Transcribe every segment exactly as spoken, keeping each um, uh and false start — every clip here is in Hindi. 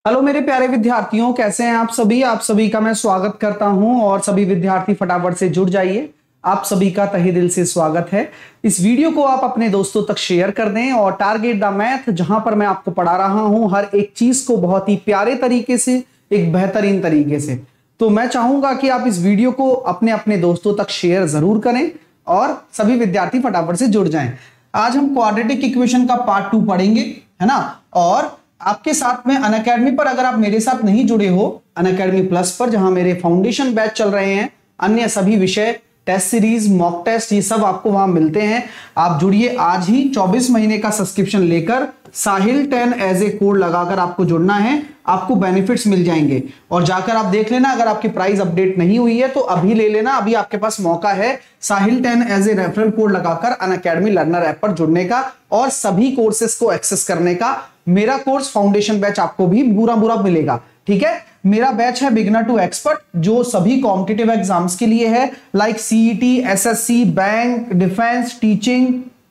हेलो मेरे प्यारे विद्यार्थियों, कैसे हैं आप सभी। आप सभी का मैं स्वागत करता हूं और सभी विद्यार्थी फटाफट से जुड़ जाइए। आप सभी का तहे दिल से स्वागत है। इस वीडियो को आप अपने दोस्तों तक शेयर कर दें और टारगेट द मैथ, जहां पर मैं आपको पढ़ा रहा हूं हर एक चीज को बहुत ही प्यारे तरीके से, एक बेहतरीन तरीके से, तो मैं चाहूंगा कि आप इस वीडियो को अपने अपने दोस्तों तक शेयर जरूर करें और सभी विद्यार्थी फटाफट से जुड़ जाएं। आज हम क्वाड्रेटिक इक्वेशन का पार्ट टू पढ़ेंगे, है ना। और आपके साथ में अनअकैडमी पर अगर आप मेरे साथ नहीं जुड़े हो, अनअकैडमी प्लस पर जहां मेरे फाउंडेशन बैच चल रहे हैं, अन्य सभी विषय, टेस्ट सीरीज, मॉक टेस्ट, ये सब आपको वहां मिलते हैं। आप जुड़िए आज ही। चौबीस महीने का सब्सक्रिप्शन लेकर Sahil ten as a code लगाकर आपको जुड़ना है, आपको बेनिफिट्स मिल जाएंगे। और जाकर आप देख लेना, अगर आपकी प्राइस अपडेट नहीं हुई है तो अभी ले लेना, अभी आपके पास मौका है Sahil ten as a referral code लगाकर अनअकैडमी लर्नर ऐप पर जुड़ने का और सभी कोर्सेस को एक्सेस करने का। मेरा कोर्स फाउंडेशन बैच आपको भी बुरा बुरा मिलेगा, ठीक है। मेरा बैच है बिगिनर टू एक्सपर्ट, जो सभी कॉम्पिटिटिव एग्जाम्स के लिए है, like CET, SSC, bank, defence, teaching,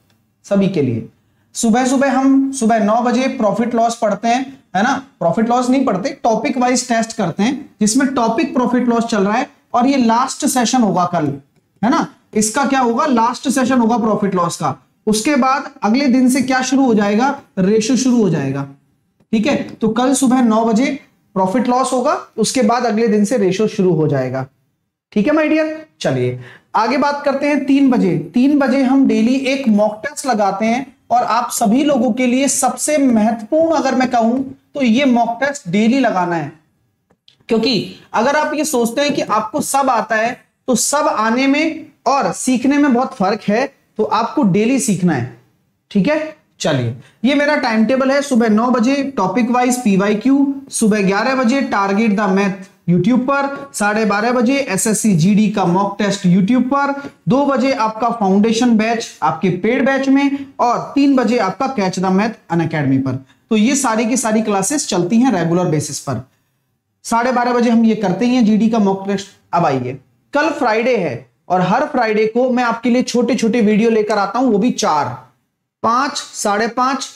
सभी के लिए। सुबह सुबह हम सुबह नौ बजे प्रॉफिट लॉस पढ़ते हैं, है ना। प्रॉफिट लॉस नहीं पढ़ते, टॉपिक वाइज टेस्ट करते हैं, जिसमें टॉपिक प्रॉफिट लॉस चल रहा है और ये लास्ट सेशन होगा कल, है ना। इसका क्या होगा, लास्ट सेशन होगा प्रॉफिट लॉस का। उसके बाद अगले दिन से क्या शुरू हो जाएगा, रेशो शुरू हो जाएगा, ठीक है। तो कल सुबह नौ बजे प्रॉफिट लॉस होगा, उसके बाद अगले दिन से रेशो शुरू हो जाएगा, ठीक है माय डियर। चलिए आगे बात करते हैं। तीन बजे तीन बजे हम डेली एक मॉक टेस्ट लगाते हैं और आप सभी लोगों के लिए सबसे महत्वपूर्ण अगर मैं कहूं तो ये मॉक टेस्ट डेली लगाना है। क्योंकि अगर आप ये सोचते हैं कि आपको सब आता है, तो सब आने में और सीखने में बहुत फर्क है, तो आपको डेली सीखना है, ठीक है। चलिए, ये मेरा टाइम टेबल है। सुबह नौ बजे टॉपिक वाइज पीवाईक्यू, सुबह ग्यारह बजे टारगेट द मैथ यूट्यूब पर, साढ़े बारह बजे एसएससी जीडी का मॉक टेस्ट यूट्यूब पर, दो बजे आपका फाउंडेशन बैच आपके पेड बैच में, और तीन बजे आपका कैच द मैथ अनअकैडमी पर। तो ये सारी की सारी क्लासेस चलती हैं रेगुलर बेसिस पर। साढ़े बारह बजे हम ये करते ही हैं जीडी का मॉक टेस्ट। अब आइए, कल फ्राइडे है और हर फ्राइडे को मैं आपके लिए छोटे छोटे वीडियो लेकर आता हूं, वो भी चार, पांच, साढ़े पांच,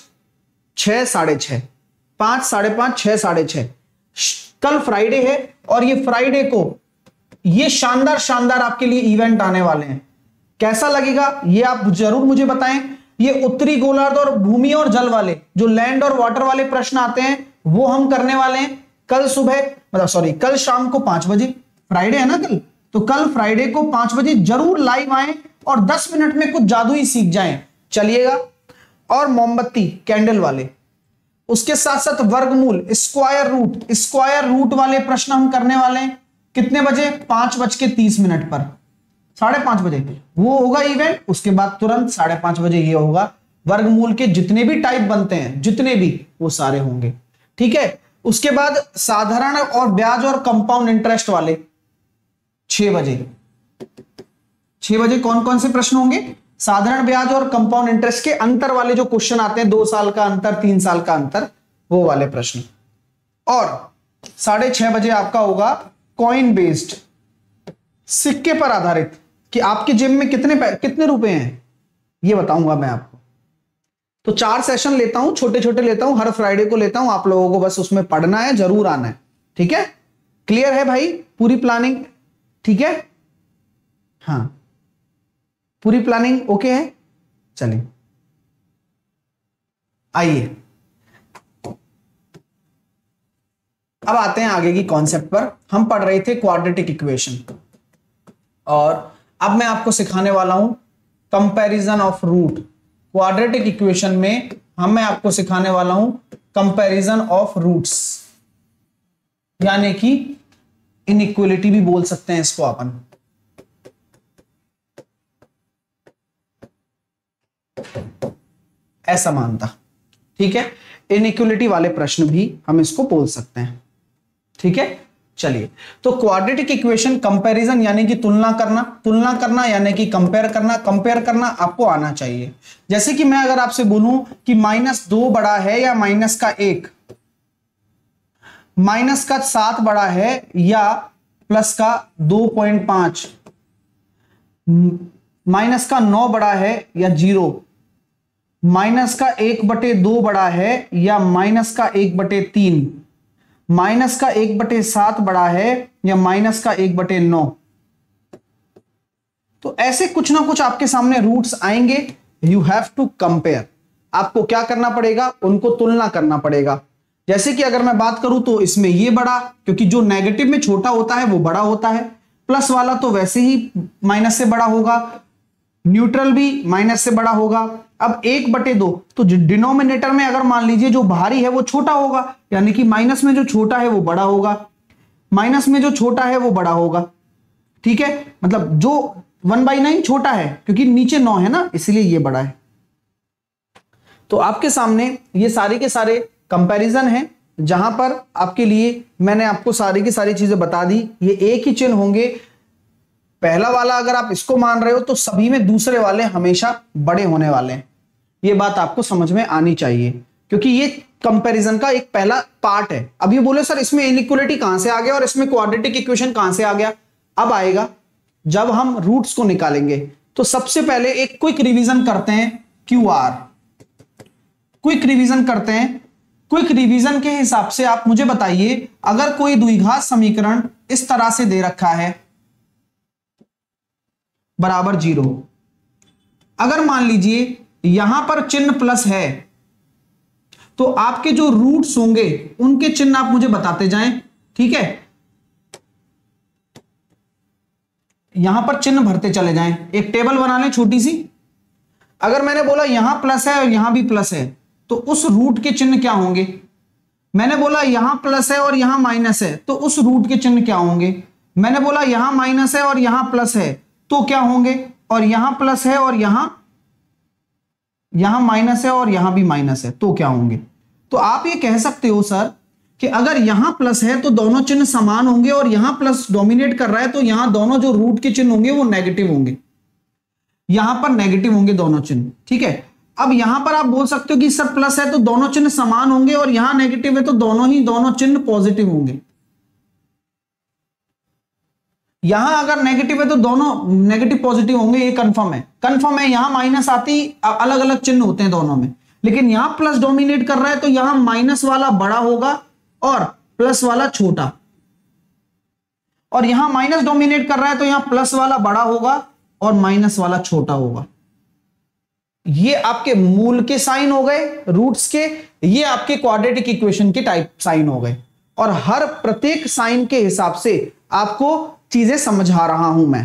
छह, साढ़े छह, पांच, साढ़े पांच, छह, साढ़े छह। कल फ्राइडे है और ये फ्राइडे को ये शानदार शानदार आपके लिए इवेंट आने वाले हैं। कैसा लगेगा ये आप जरूर मुझे बताएं। ये उत्तरी गोलार्ध और भूमि और जल वाले, जो लैंड और वाटर वाले प्रश्न आते हैं, वो हम करने वाले हैं कल सुबह, मतलब सॉरी कल शाम को पांच बजे। फ्राइडे है ना कल, तो कल फ्राइडे को पांच बजे जरूर लाइव आए और दस मिनट में कुछ जादू ही सीख जाएं। चलिएगा। और मोमबत्ती कैंडल वाले, उसके साथ साथ वर्गमूल, स्क्वायर रूट, स्क्वायर रूट वाले प्रश्न हम करने वाले हैं। कितने बजे, पांच बज के तीस मिनट पर, साढ़े पांच बजे वो होगा इवेंट। उसके बाद तुरंत साढ़े पांच बजे ये होगा। वर्गमूल के जितने भी टाइप बनते हैं, जितने भी, वो सारे होंगे, ठीक है। उसके बाद साधारण और ब्याज और कंपाउंड इंटरेस्ट वाले छह बजे। छह बजे कौन कौन से प्रश्न होंगे, साधारण ब्याज और कंपाउंड इंटरेस्ट के अंतर वाले जो क्वेश्चन आते हैं, दो साल का अंतर, तीन साल का अंतर, वो वाले प्रश्न। और साढ़े छह बजे आपका होगा कॉइन बेस्ड, सिक्के पर आधारित, कि आपके जेब में कितने कितने रुपए हैं ये बताऊंगा मैं आपको। तो चार सेशन लेता हूं, छोटे छोटे लेता हूं, हर फ्राइडे को लेता हूं। आप लोगों को बस उसमें पढ़ना है, जरूर आना है, ठीक है। क्लियर है भाई, पूरी प्लानिंग ठीक है। हाँ, पूरी प्लानिंग ओके है। चलिए आइए, अब आते हैं आगे की कॉन्सेप्ट पर। हम पढ़ रहे थे क्वाड्रेटिक इक्वेशन और अब मैं आपको सिखाने वाला हूं comparison of root. Quadratic equation में हम मैं आपको सिखाने वाला हूं कंपैरिजन ऑफ रूट्स, यानी कि इनइक्वालिटी भी बोल सकते हैं इसको अपन। असमानता, ठीक है। इनइक्वालिटी वाले प्रश्न भी हम इसको बोल सकते हैं, ठीक है। चलिए, तो क्वाड्रेटिक इक्वेशन कंपैरिजन यानी कि तुलना करना, तुलना करना यानी कि कंपेयर करना, कंपेयर करना आपको आना चाहिए। जैसे कि मैं अगर आपसे बोलूं कि माइनस दो बड़ा है या माइनस का एक, माइनस का सात बड़ा है या प्लस का दो पॉइंट पांच, माइनस का नौ बड़ा है या जीरो, माइनस का एक बटे दो बड़ा है या माइनस का एक बटे तीन, माइनस का एक बटे सात बड़ा है या माइनस का एक बटे नौ। तो ऐसे कुछ ना कुछ आपके सामने रूट्स आएंगे, यू हैव टू कंपेयर। आपको क्या करना पड़ेगा, उनको तुलना करना पड़ेगा। जैसे कि अगर मैं बात करूं तो इसमें ये बड़ा, क्योंकि जो नेगेटिव में छोटा होता है वो बड़ा होता है, प्लस वाला तो वैसे ही माइनस से बड़ा होगा, न्यूट्रल भी माइनस से बड़ा होगा। अब एक बटे दो, तो डिनोमिनेटर में अगर मान लीजिए जो भारी है वो छोटा होगा, यानी कि माइनस में जो छोटा है वो बड़ा होगा, माइनस में जो छोटा है वो बड़ा होगा। ठीक है, मतलब जो वन बाई नाइन छोटा है क्योंकि नीचे नौ है ना, इसलिए ये बड़ा है। तो आपके सामने ये सारे के सारे कंपैरिजन है, जहां पर आपके लिए मैंने आपको सारी की सारी चीजें बता दी। ये एक ही चिन्ह होंगे, पहला वाला अगर आप इसको मान रहे हो तो सभी में दूसरे वाले हमेशा बड़े होने वाले हैं। ये बात आपको समझ में आनी चाहिए, क्योंकि ये कंपैरिजन का एक पहला पार्ट है। अब ये बोले सर इसमें इनइक्वालिटी कहां से आ गया और इसमें क्वाड्रेटिक इक्वेशन कहां से आ गया? अब आएगा जब हम रूट्स को निकालेंगे। तो सबसे पहले एक क्विक रिवीजन करते हैं, क्यू आर क्विक रिवीजन करते हैं। क्विक रिवीजन के हिसाब से आप मुझे बताइए, अगर कोई द्विघात समीकरण इस तरह से दे रखा है बराबर जीरो, अगर मान लीजिए यहां पर चिन्ह प्लस है, तो आपके जो रूट्स होंगे उनके चिन्ह आप मुझे बताते जाएं। ठीक है, यहां पर चिन्ह भरते चले जाएं, एक टेबल बना लें छोटी सी। अगर मैंने बोला यहां प्लस है और यहां भी प्लस है, तो उस रूट के चिन्ह क्या होंगे? मैंने बोला यहां प्लस है और यहां माइनस है, तो उस रूट के चिन्ह क्या होंगे? मैंने बोला यहां माइनस है और यहां प्लस है, तो क्या होंगे? और यहां प्लस है और यहां यहां माइनस है और यहां भी माइनस है, तो क्या होंगे? तो आप ये कह सकते हो सर कि अगर यहां प्लस है तो दोनों चिन्ह समान होंगे, और यहां प्लस डोमिनेट कर रहा है तो यहां दोनों जो रूट के चिन्ह होंगे वो नेगेटिव होंगे, यहां पर नेगेटिव होंगे दोनों चिन्ह। ठीक है, अब यहां पर आप बोल सकते हो कि सर प्लस है तो दोनों चिन्ह समान होंगे, और यहां नेगेटिव है तो दोनों ही दोनों चिन्ह पॉजिटिव होंगे। यहां अगर नेगेटिव है तो दोनों नेगेटिव पॉजिटिव होंगे, ये कंफर्म है। कंफर्म है, यहां माइनस आती अलग अलग चिन्ह होते हैं दोनों में, लेकिन यहां प्लस डोमिनेट कर रहा है तो यहां माइनस वाला बड़ा होगा और प्लस वाला छोटा, और यहां माइनस डोमिनेट कर रहा है तो यहां प्लस वाला बड़ा होगा और माइनस वाला छोटा होगा। ये आपके मूल के साइन हो गए रूट्स के, ये आपके क्वाड्रेटिक इक्वेशन के टाइप साइन हो गए, और हर प्रत्येक साइन के हिसाब से आपको चीजें समझा रहा हूं मैं।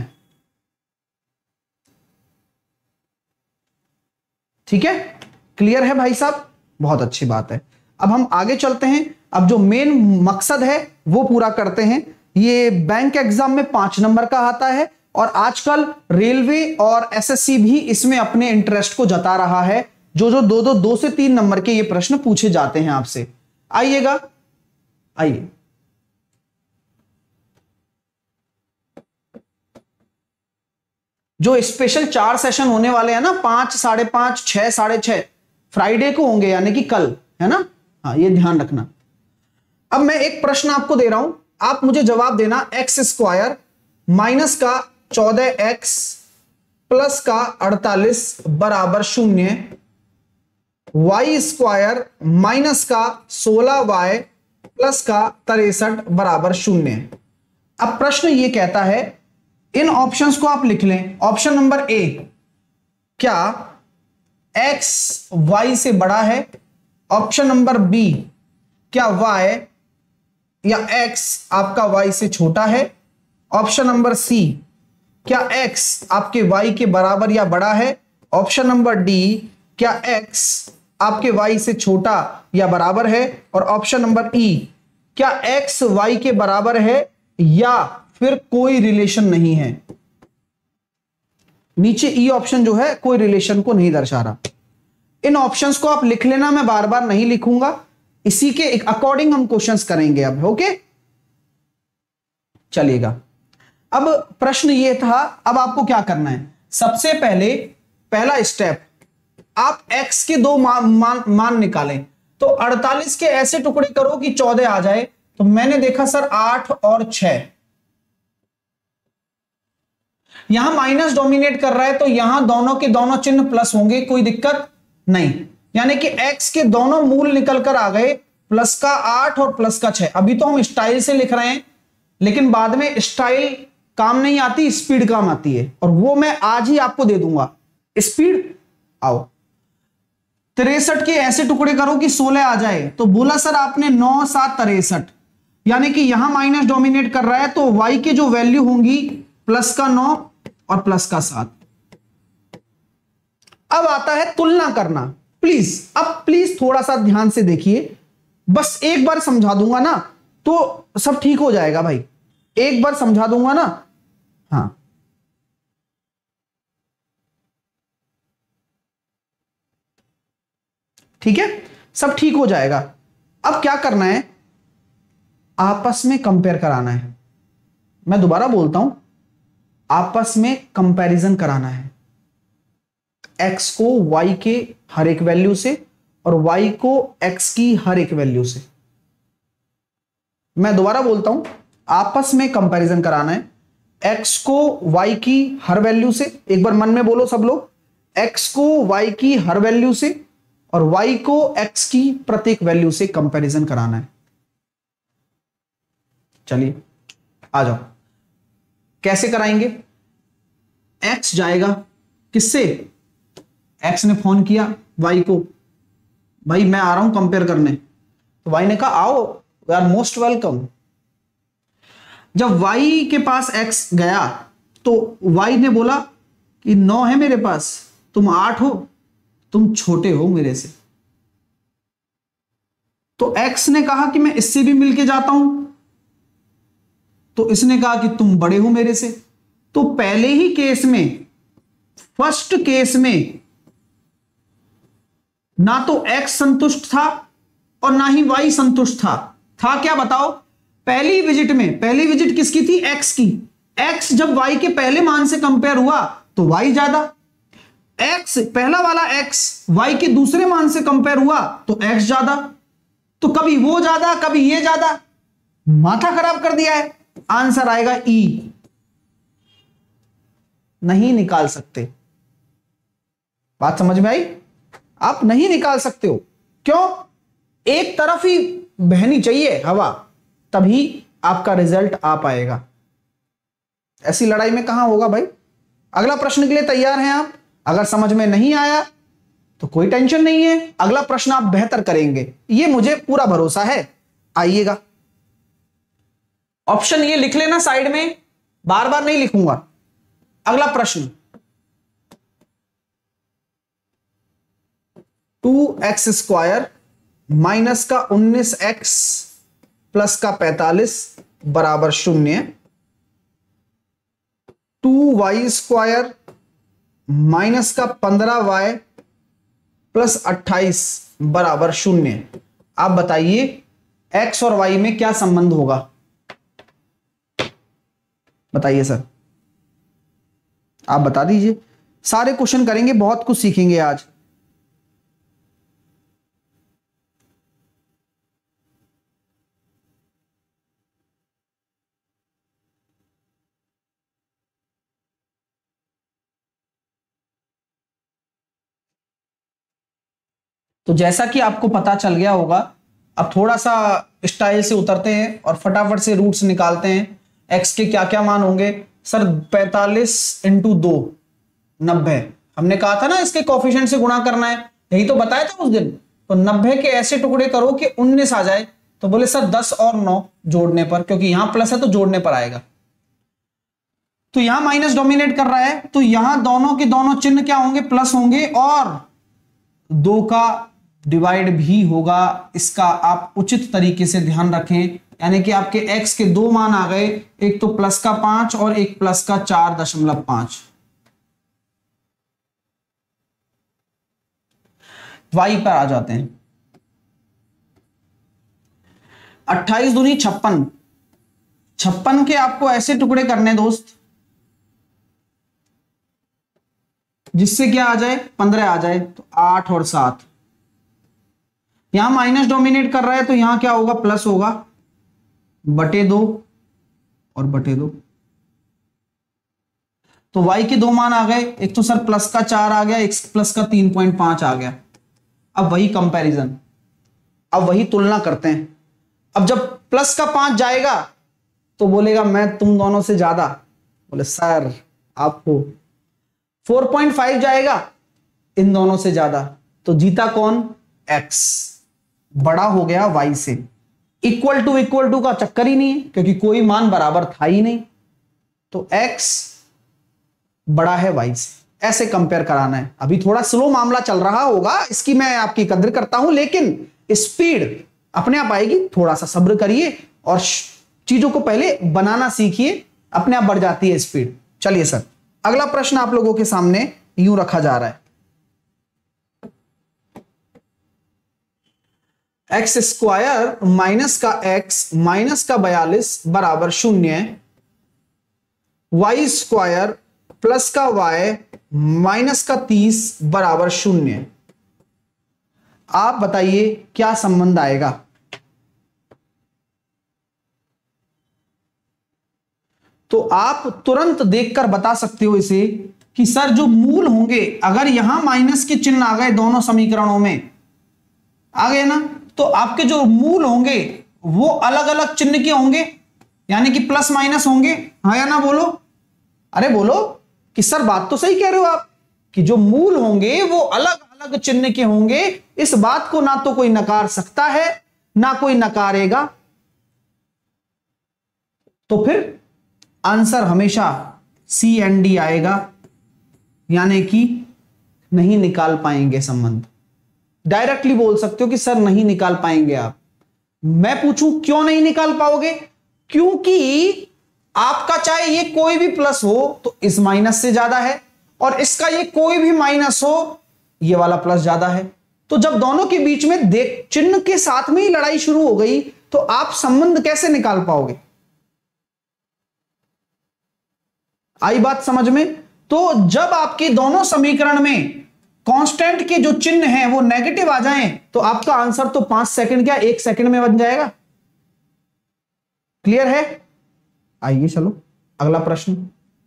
ठीक है, क्लियर है भाई साहब? बहुत अच्छी बात है। अब हम आगे चलते हैं, अब जो मेन मकसद है वो पूरा करते हैं। ये बैंक एग्जाम में पांच नंबर का आता है, और आजकल रेलवे और एसएससी भी इसमें अपने इंटरेस्ट को जता रहा है। जो जो दो दो दो से तीन नंबर के ये प्रश्न पूछे जाते हैं आपसे। आइएगा, आइए। जो स्पेशल चार सेशन होने वाले हैं ना, पांच, साढ़े पांच, छह, साढ़े छह, फ्राइडे को होंगे, यानी कि कल, है ना? हाँ, ये ध्यान रखना। अब मैं एक प्रश्न आपको दे रहा हूं, आप मुझे जवाब देना। एक्स स्क्वायर माइनस का चौदह एक्स प्लस का अड़तालीस बराबर शून्य, वाई स्क्वायर माइनस का सोलह वाई प्लस का तिरसठ बराबर शून्य। अब प्रश्न ये कहता है, इन ऑप्शंस को आप लिख लें। ऑप्शन नंबर ए, क्या x y से बड़ा है? ऑप्शन नंबर बी, क्या y या x आपका y से छोटा है? ऑप्शन नंबर सी, क्या x आपके y के बराबर या बड़ा है? ऑप्शन नंबर डी, क्या x आपके y से छोटा या बराबर है? और ऑप्शन नंबर ई, क्या x y के बराबर है या फिर कोई रिलेशन नहीं है? नीचे ई ऑप्शन जो है कोई रिलेशन को नहीं दर्शा रहा। इन ऑप्शंस को आप लिख लेना, मैं बार बार नहीं लिखूंगा, इसी के अकॉर्डिंग हम क्वेश्चंस करेंगे अब। ओके, चलिएगा। अब प्रश्न ये था, अब आपको क्या करना है? सबसे पहले पहला स्टेप, आप x के दो मान मान, मान निकालें। तो अड़तालीस के ऐसे टुकड़े करो कि चौदह आ जाए। तो मैंने देखा सर आठ और छह, यहां माइनस डोमिनेट कर रहा है तो यहां दोनों के दोनों चिन्ह प्लस होंगे, कोई दिक्कत नहीं। यानी कि x के दोनों मूल निकल कर आ गए प्लस का आठ और प्लस का छह। अभी तो हम स्टाइल से लिख रहे हैं, लेकिन बाद में स्टाइल काम नहीं आती, स्पीड काम आती है, और वो मैं आज ही आपको दे दूंगा। स्पीड आओ, तिरसठ के ऐसे टुकड़े करो कि सोलह आ जाए। तो बोला सर आपने नौ सात तिरसठ, यानी कि यहां माइनस डोमिनेट कर रहा है, तो y के जो वैल्यू होंगी प्लस का नौ और प्लस का सात। अब आता है तुलना करना। प्लीज अब प्लीज थोड़ा सा ध्यान से देखिए, बस एक बार समझा दूंगा ना तो सब ठीक हो जाएगा भाई, एक बार समझा दूंगा ना। हाँ, ठीक है, सब ठीक हो जाएगा। अब क्या करना है, आपस में कंपेयर कराना है। मैं दोबारा बोलता हूं, आपस में कंपैरिजन कराना है। x को y के हर एक वैल्यू से और y को x की हर एक वैल्यू से। मैं दोबारा बोलता हूं, आपस में कंपैरिजन कराना है। x को y की हर वैल्यू से, एक बार मन में बोलो सब लोग, x को y की हर वैल्यू से और y को x की प्रत्येक वैल्यू से कंपैरिजन कराना है। चलिए आ जाओ, कैसे कराएंगे। x जाएगा किससे, x ने फोन किया y को, भाई मैं आ रहा हूं कंपेयर करने, तो y ने कहा आओ, वी आर मोस्ट वेलकम। जब y के पास x गया तो y ने बोला कि नौ है मेरे पास, तुम आठ हो, तुम छोटे हो मेरे से। तो x ने कहा कि मैं इससे भी मिलके जाता हूं, तो इसने कहा कि तुम बड़े हो मेरे से। तो पहले ही केस में, फर्स्ट केस में ना तो x संतुष्ट था और ना ही y संतुष्ट था। था क्या बताओ, पहली विजिट में, पहली विजिट किसकी थी, x की। x जब y के पहले मान से कंपेयर हुआ तो y ज्यादा, x पहला वाला x y के दूसरे मान से कंपेयर हुआ तो x ज्यादा। तो कभी वो ज्यादा कभी ये ज्यादा, माथा खराब कर दिया है। आंसर आएगा ई, नहीं निकाल सकते। बात समझ में आई, आप नहीं निकाल सकते हो। क्यों, एक तरफ ही बहनी चाहिए हवा, तभी आपका रिजल्ट आ पाएगा। ऐसी लड़ाई में कहां होगा भाई। अगला प्रश्न के लिए तैयार हैं आप। अगर समझ में नहीं आया तो कोई टेंशन नहीं है, अगला प्रश्न आप बेहतर करेंगे, ये मुझे पूरा भरोसा है। आइएगा, ऑप्शन ये लिख लेना साइड में, बार बार नहीं लिखूंगा। अगला प्रश्न, टू एक्स स्क्वायर माइनस का उन्नीस एक्स प्लस का पैंतालीस बराबर शून्य। टू वाई स्क्वायर माइनस का पंद्रह वाई प्लस अट्ठाईस बराबर शून्य। आप बताइए एक्स और वाई में क्या संबंध होगा, बताइए सर, आप बता दीजिए। सारे क्वेश्चन करेंगे, बहुत कुछ सीखेंगे आज। तो जैसा कि आपको पता चल गया होगा, अब थोड़ा सा स्टाइल से उतरते हैं और फटाफट से रूट्स निकालते हैं। एक्स के क्या क्या मान होंगे सर, पैंतालीस इंटू दो नब्बे। हमने कहा था ना इसके कोफिशिएंट से गुणा करना है, यही तो बताया था उस दिन। तो नब्बे के ऐसे टुकड़े करो कि उन्नीस आ जाए। तो बोले सर दस और नौ जोड़ने पर, क्योंकि यहां प्लस है तो जोड़ने पर आएगा। तो यहां माइनस डोमिनेट कर रहा है, तो यहां दोनों के दोनों चिन्ह क्या होंगे, प्लस होंगे, और दो का डिवाइड भी होगा। इसका आप उचित तरीके से ध्यान रखें, यानी कि आपके x के दो मान आ गए, एक तो प्लस का पांच और एक प्लस का चार दशमलव पांच। y पर आ जाते हैं। अट्ठाईस दूनी छप्पन, छप्पन के आपको ऐसे टुकड़े करने दोस्त जिससे क्या आ जाए, पंद्रह आ जाए। तो आठ और सात, यहां माइनस डोमिनेट कर रहा है तो यहां क्या होगा, प्लस होगा, बटे दो और बटे दो। तो y के दो मान आ गए, एक तो सर प्लस का चार आ गया, एक प्लस का तीन पॉइंट पांच आ गया। अब वही कंपैरिजन, अब वही तुलना करते हैं। अब जब प्लस का पांच जाएगा तो बोलेगा मैं तुम दोनों से ज्यादा, बोले सर आप हो। फोर पॉइंट फाइव जाएगा इन दोनों से ज्यादा, तो जीता कौन? x, बड़ा हो गया y से। इक्वल टू इक्वल टू का चक्कर ही नहीं है क्योंकि कोई मान बराबर था ही नहीं, तो x बड़ा है y से। ऐसे कंपेयर कराना है। अभी थोड़ा स्लो मामला चल रहा होगा, इसकी मैं आपकी कद्र करता हूं, लेकिन स्पीड अपने आप आएगी। थोड़ा सा सब्र करिए और चीजों को पहले बनाना सीखिए, अपने आप बढ़ जाती है स्पीड। चलिए सर, अगला प्रश्न आप लोगों के सामने यूं रखा जा रहा है। एक्स स्क्वायर माइनस का एक्स माइनस का बयालीस बराबर शून्य, वाई स्क्वायर प्लस का वाई माइनस का तीस बराबर शून्य। आप बताइए क्या संबंध आएगा? तो आप तुरंत देखकर बता सकते हो इसे कि सर जो मूल होंगे, अगर यहां माइनस के चिन्ह आ गए दोनों समीकरणों में आ गए ना, तो आपके जो मूल होंगे वो अलग अलग चिन्ह के होंगे, यानी कि प्लस माइनस होंगे। हाँ या ना बोलो? अरे बोलो कि सर बात तो सही कह रहे हो आप कि जो मूल होंगे वो अलग अलग चिन्ह के होंगे। इस बात को ना तो कोई नकार सकता है ना कोई नकारेगा, तो फिर आंसर हमेशा सी एंड डी आएगा, यानी कि नहीं निकाल पाएंगे संबंध। डायरेक्टली बोल सकते हो कि सर नहीं निकाल पाएंगे आप। मैं पूछूं क्यों नहीं निकाल पाओगे? क्योंकि आपका चाहे ये कोई भी प्लस हो तो इस माइनस से ज्यादा है, और इसका ये कोई भी माइनस हो ये वाला प्लस ज्यादा है। तो जब दोनों के बीच में देख चिन्ह के साथ में ही लड़ाई शुरू हो गई तो आप संबंध कैसे निकाल पाओगे? आई बात समझ में? तो जब आपके दोनों समीकरण में कांस्टेंट के जो चिन्ह हैं वो नेगेटिव आ जाएं तो आपका आंसर तो पांच सेकंड क्या एक सेकंड में बन जाएगा। क्लियर है? आइए चलो अगला प्रश्न।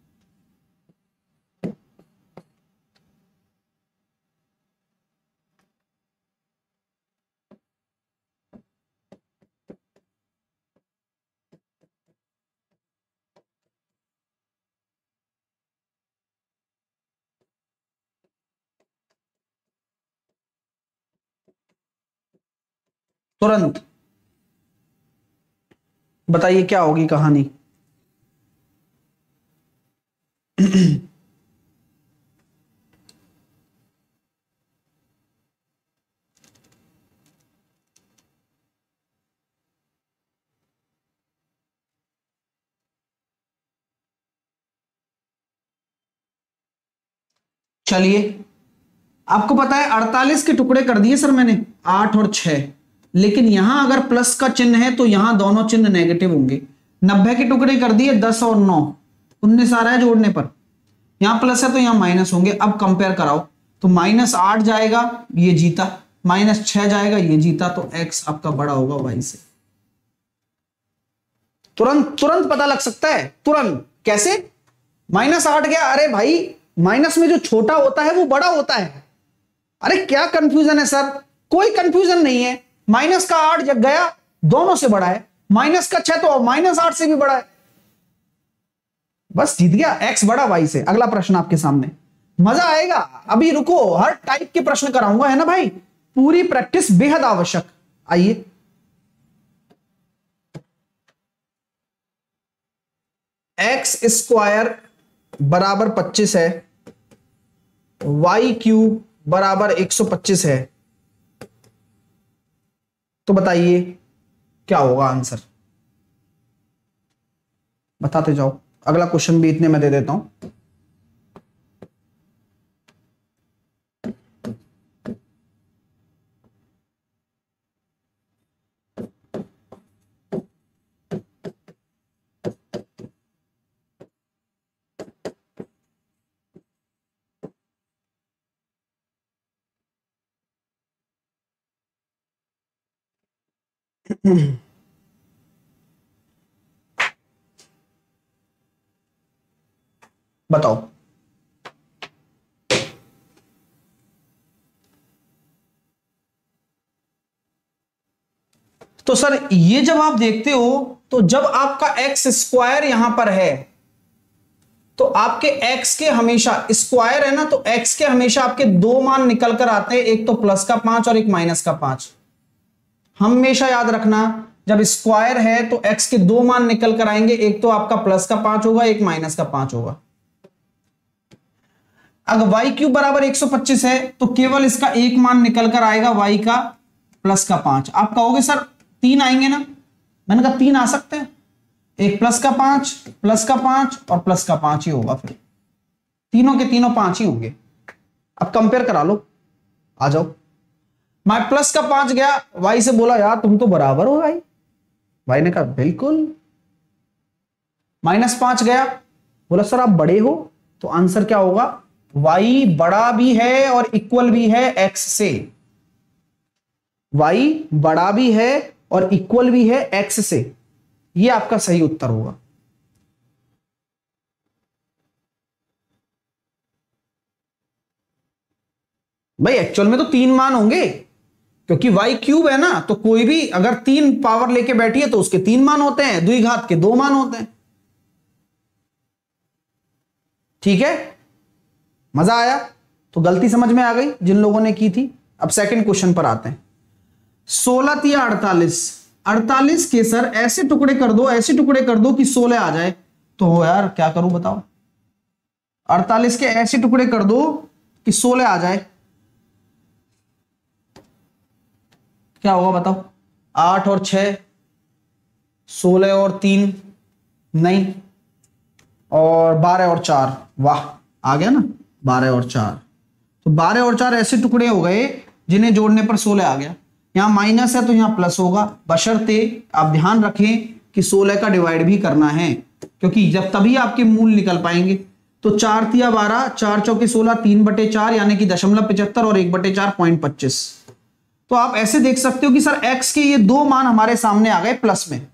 तुरंत बताइए क्या होगी कहानी। चलिए, आपको पता है अड़तालीस के टुकड़े कर दिए सर मैंने, आठ और छह, लेकिन यहां अगर प्लस का चिन्ह है तो यहां दोनों चिन्ह नेगेटिव होंगे। नब्बे के टुकड़े कर दिए, दस और नौ, उन्नीस आ रहा है जोड़ने पर, यहां प्लस है तो यहां माइनस होंगे। अब कंपेयर कराओ तो माइनस आठ जाएगा ये जीता, माइनस छह जाएगा ये जीता, तो एक्स आपका बड़ा होगा वाई से। तुरंत तुरंत पता लग सकता है। तुरंत कैसे? माइनस आठ गया, अरे भाई माइनस में जो छोटा होता है वो बड़ा होता है। अरे क्या कंफ्यूजन है सर? कोई कंफ्यूजन नहीं है। माइनस का आठ जब गया दोनों से बड़ा है, माइनस का छह तो माइनस आठ से भी बड़ा है। बस जीत गया, एक्स बड़ा वाई से। अगला प्रश्न आपके सामने, मजा आएगा। अभी रुको, हर टाइप के प्रश्न कराऊंगा, है ना भाई? पूरी प्रैक्टिस बेहद आवश्यक। आइए, एक्स स्क्वायर बराबर पच्चीस है, वाई क्यूब बराबर एक सौ पच्चीस है, तो बताइए क्या होगा आंसर? बताते जाओ। अगला क्वेश्चन भी इतने में दे देता हूं। बताओ। तो सर ये जब आप देखते हो तो जब आपका एक्स स्क्वायर यहां पर है तो आपके x के हमेशा स्क्वायर है ना, तो x के हमेशा आपके दो मान निकल कर आते हैं, एक तो प्लस का पांच और एक माइनस का पांच। हमेशा याद रखना जब स्क्वायर है तो x के दो मान निकल कर आएंगे, एक तो आपका प्लस का पांच होगा, एक माइनस का पांच होगा। अगर वाई क्यूब बराबर एक सौ पच्चीस है तो केवल इसका एक मान निकल कर आएगा y का प्लस का पांच। आप कहोगे सर तीन आएंगे ना, मैंने कहा तीन आ सकते हैं, एक प्लस का पांच, प्लस का पांच और प्लस का पांच ही होगा, फिर तीनों के तीनों पांच ही होंगे। अब कंपेयर करा लो, आ जाओ। मैं प्लस का पांच गया, वाई से बोला यार तुम तो बराबर हो भाई, वाई ने कहा बिल्कुल। माइनस पांच गया, बोला सर आप बड़े हो, तो आंसर क्या होगा, वाई बड़ा भी है और इक्वल भी है एक्स से। वाई बड़ा भी है और इक्वल भी है एक्स से, ये आपका सही उत्तर होगा। भाई एक्चुअल में तो तीन मान होंगे, क्योंकि वाई क्यूब है ना, तो कोई भी अगर तीन पावर लेके बैठी है तो उसके तीन मान होते हैं, द्विघात के दो मान होते हैं। ठीक है, मजा आया? तो गलती समझ में आ गई जिन लोगों ने की थी। अब सेकंड क्वेश्चन पर आते हैं। सोलह तिया अड़तालीस, अड़तालीस के सर ऐसे टुकड़े कर दो, ऐसे टुकड़े कर दो कि सोलह आ जाए, तो यार क्या करूं बताओ। अड़तालीस के ऐसे टुकड़े कर दो कि सोलह आ जाए, क्या होगा बताओ। आठ और छह, सोलह और तीन नहीं, और बारह और चार, वाह आ गया ना, बारह और चार। तो बारह और चार ऐसे टुकड़े हो गए जिन्हें जोड़ने पर सोलह आ गया। यहां माइनस है तो यहां प्लस होगा, बशर्ते आप ध्यान रखें कि सोलह का डिवाइड भी करना है, क्योंकि जब तभी आपके मूल निकल पाएंगे। तो चार तिया बारह, चार चौके सोलह, तीन बटे चार यानी कि दशमलव पिचहत्तर और एक बटे चार पॉइंट पच्चीस। तो आप ऐसे देख सकते हो कि सर एक्स के ये दो मान हमारे सामने आ गए प्लस में।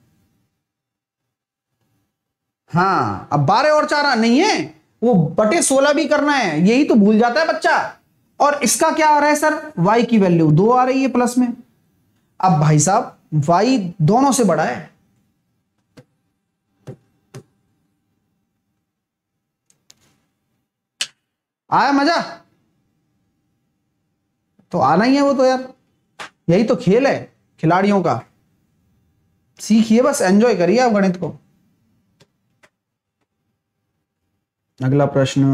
हाँ, अब बारह और चार नहीं है, वो बटे सोलह भी करना है, यही तो भूल जाता है बच्चा। और इसका क्या आ रहा है सर, y की वैल्यू दो आ रही है प्लस में। अब भाई साहब y दोनों से बड़ा है, आया मजा? तो आना ही है वो तो यार, यही तो खेल है खिलाड़ियों का। सीखिए, बस एंजॉय करिए आप गणित को। अगला प्रश्न,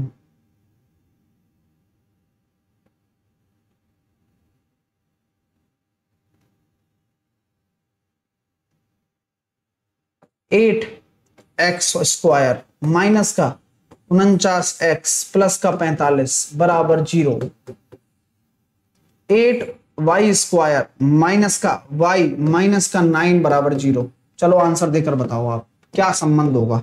एट एक्स स्क्वायर माइनस का उनचास एक्स प्लस का पैंतालीस बराबर zero. Eight y square minus का वाई माइनस का नाइन बराबर जीरो। चलो आंसर देकर बताओ आप क्या संबंध होगा।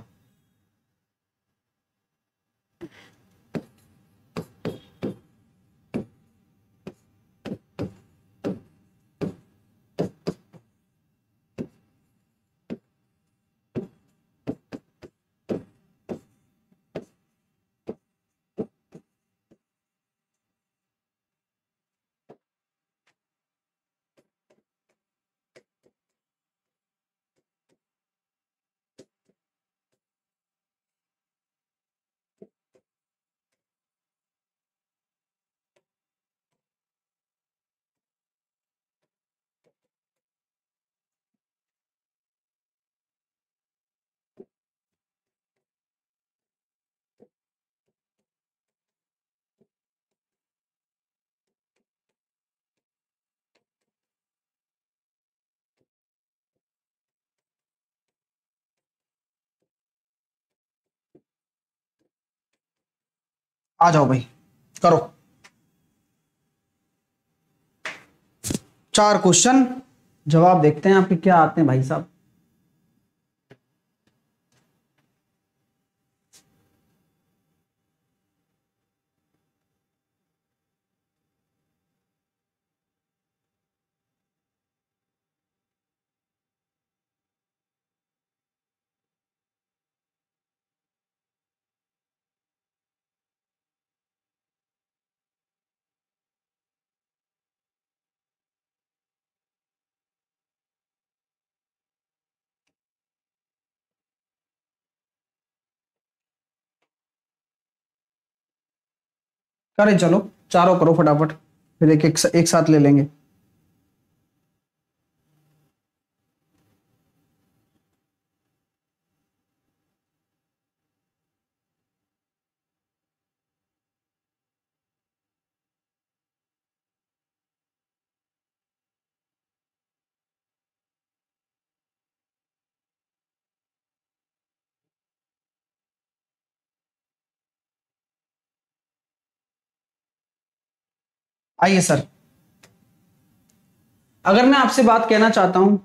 आ जाओ भाई, करो। चार क्वेश्चन, जवाब देखते हैं आपके क्या आते हैं भाई साहब। करें, चलो चारों करो फटाफट, फिर एक एक, एक साथ ले लेंगे। आइए सर, अगर मैं आपसे बात कहना चाहता हूं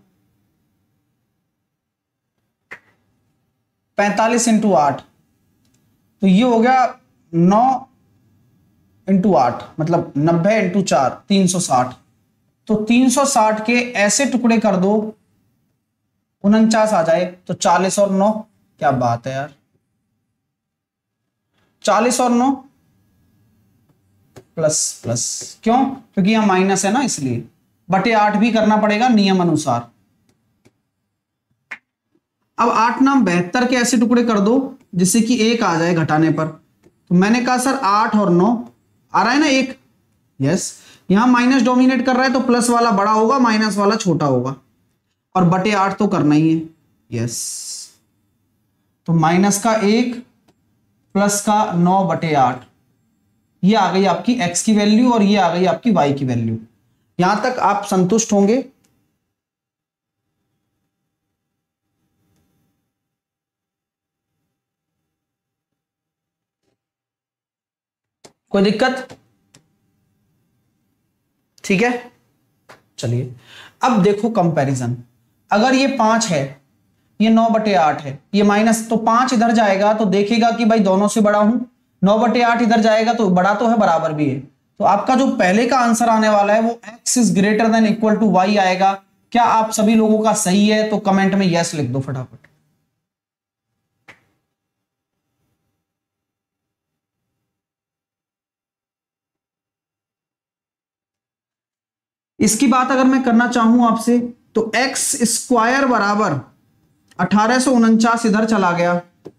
पैंतालीस इंटू आठ, तो ये हो गया नौ इंटू आठ, मतलब नब्बे इंटू चार, तीन सौ साठ। तो तीन सौ साठ के ऐसे टुकड़े कर दो उनचास आ जाए, तो चालीस और नौ, क्या बात है यार, चालीस और नौ प्लस प्लस, क्यों? क्योंकि यहां माइनस है ना, इसलिए बटे आठ भी करना पड़ेगा नियम अनुसार। अब आठ नाम बहत्तर के ऐसे टुकड़े कर दो जिससे कि एक आ जाए घटाने पर। तो मैंने कहा सर आठ और नौ आ रहा है ना एक, यस, यहां माइनस डोमिनेट कर रहा है तो प्लस वाला बड़ा होगा, माइनस वाला छोटा होगा, और बटे आठ तो करना ही है, यस। तो माइनस का एक प्लस का नौ बटे आठ, ये आ गई आपकी x की वैल्यू और ये आ गई आपकी y की वैल्यू। यहां तक आप संतुष्ट होंगे? कोई दिक्कत? ठीक है, चलिए अब देखो कंपैरिजन। अगर ये पांच है, ये नौ बटे आठ है, ये माइनस, तो पांच इधर जाएगा तो देखेगा कि भाई दोनों से बड़ा हूं, नौ बटे आठ इधर जाएगा तो बड़ा तो है, बराबर भी है। तो आपका जो पहले का आंसर आने वाला है वो x is greater than equal to y आएगा। क्या आप सभी लोगों का सही है? तो कमेंट में यस लिख दो फटाफट। इसकी बात अगर मैं करना चाहूं आपसे, तो एक्स स्क्वायर बराबर अठारह सौ उनचास इधर चला गया,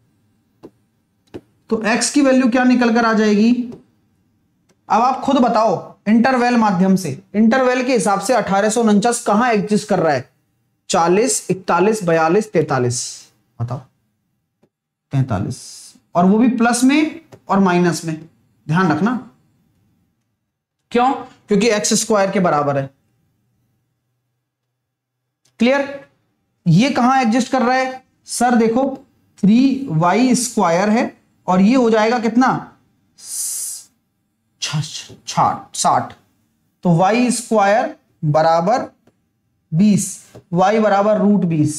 तो x की वैल्यू क्या निकल कर आ जाएगी? अब आप खुद बताओ इंटरवल माध्यम से, इंटरवल के हिसाब से अठारह सौ उनचास कहां एग्जिस्ट कर रहा है? चालीस, इकतालीस, बयालीस, तैतालीस, बताओ। तैतालीस, और वो भी प्लस में और माइनस में, ध्यान रखना। क्यों? क्योंकि एक्स स्क्वायर के बराबर है। क्लियर? ये कहां एग्जिस्ट कर रहा है? सर देखो थ्री वाई स्क्वायर है और ये हो जाएगा कितना? साठ। तो वाई स्क्वायर बराबर बीस, वाई बराबर रूट बीस,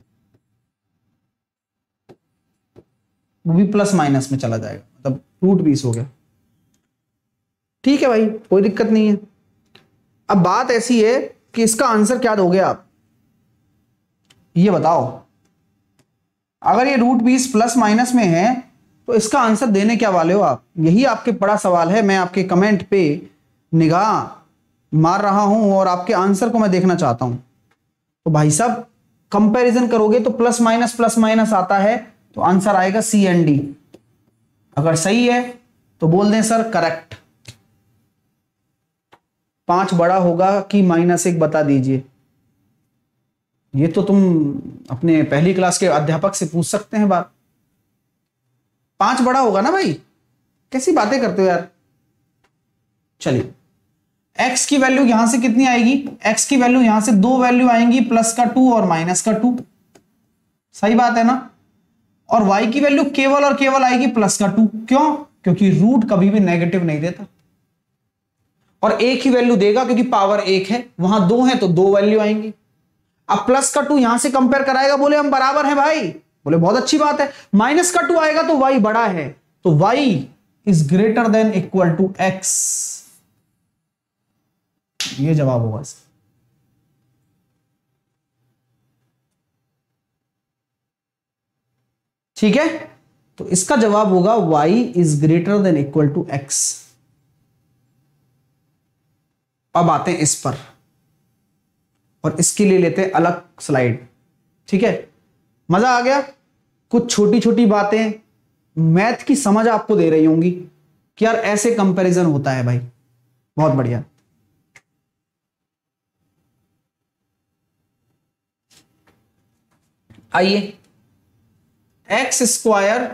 वो भी प्लस माइनस में चला जाएगा, मतलब रूट बीस हो गया। ठीक है भाई, कोई दिक्कत नहीं है। अब बात ऐसी है कि इसका आंसर क्या दोगे आप, ये बताओ। अगर ये रूट बीस प्लस माइनस में है तो इसका आंसर देने क्या वाले हो आप? यही आपके बड़ा सवाल है। मैं आपके कमेंट पे निगाह मार रहा हूं और आपके आंसर को मैं देखना चाहता हूं। तो भाई साहब कंपैरिजन करोगे तो प्लस माइनस प्लस माइनस आता है, तो आंसर आएगा सी एंड डी। अगर सही है तो बोल दें सर करेक्ट। पांच बड़ा होगा कि माइनस एक, बता दीजिए। ये तो तुम अपने पहली क्लास के अध्यापक से पूछ सकते हैं बात। पांच बड़ा होगा ना भाई, कैसी बातें करते हो यार। चलिए x की वैल्यू यहां से कितनी आएगी? x की वैल्यू यहां से दो वैल्यू आएंगी, प्लस का टू और माइनस का टू। सही बात है ना? और y की वैल्यू केवल और केवल आएगी प्लस का टू। क्यों? क्योंकि रूट कभी भी नेगेटिव नहीं देता, और एक ही वैल्यू देगा क्योंकि पावर एक है, वहां दो है तो दो वैल्यू आएंगी। अब प्लस का टू यहां से कंपेयर कराएगा, बोले हम बराबर हैं भाई, बोले बहुत अच्छी बात है। माइनस का टू आएगा तो y बड़ा है, तो y is greater than equal to x। ये जवाब होगा इसका। ठीक है, तो इसका जवाब होगा y is greater than equal to x। अब आते हैं इस पर, और इसके लिए लेते हैं अलग स्लाइड। ठीक है, मजा आ गया? कुछ छोटी छोटी बातें मैथ की समझ आपको दे रही होंगी। कि यार ऐसे कंपैरिजन होता है भाई। बहुत बढ़िया। आइए, x square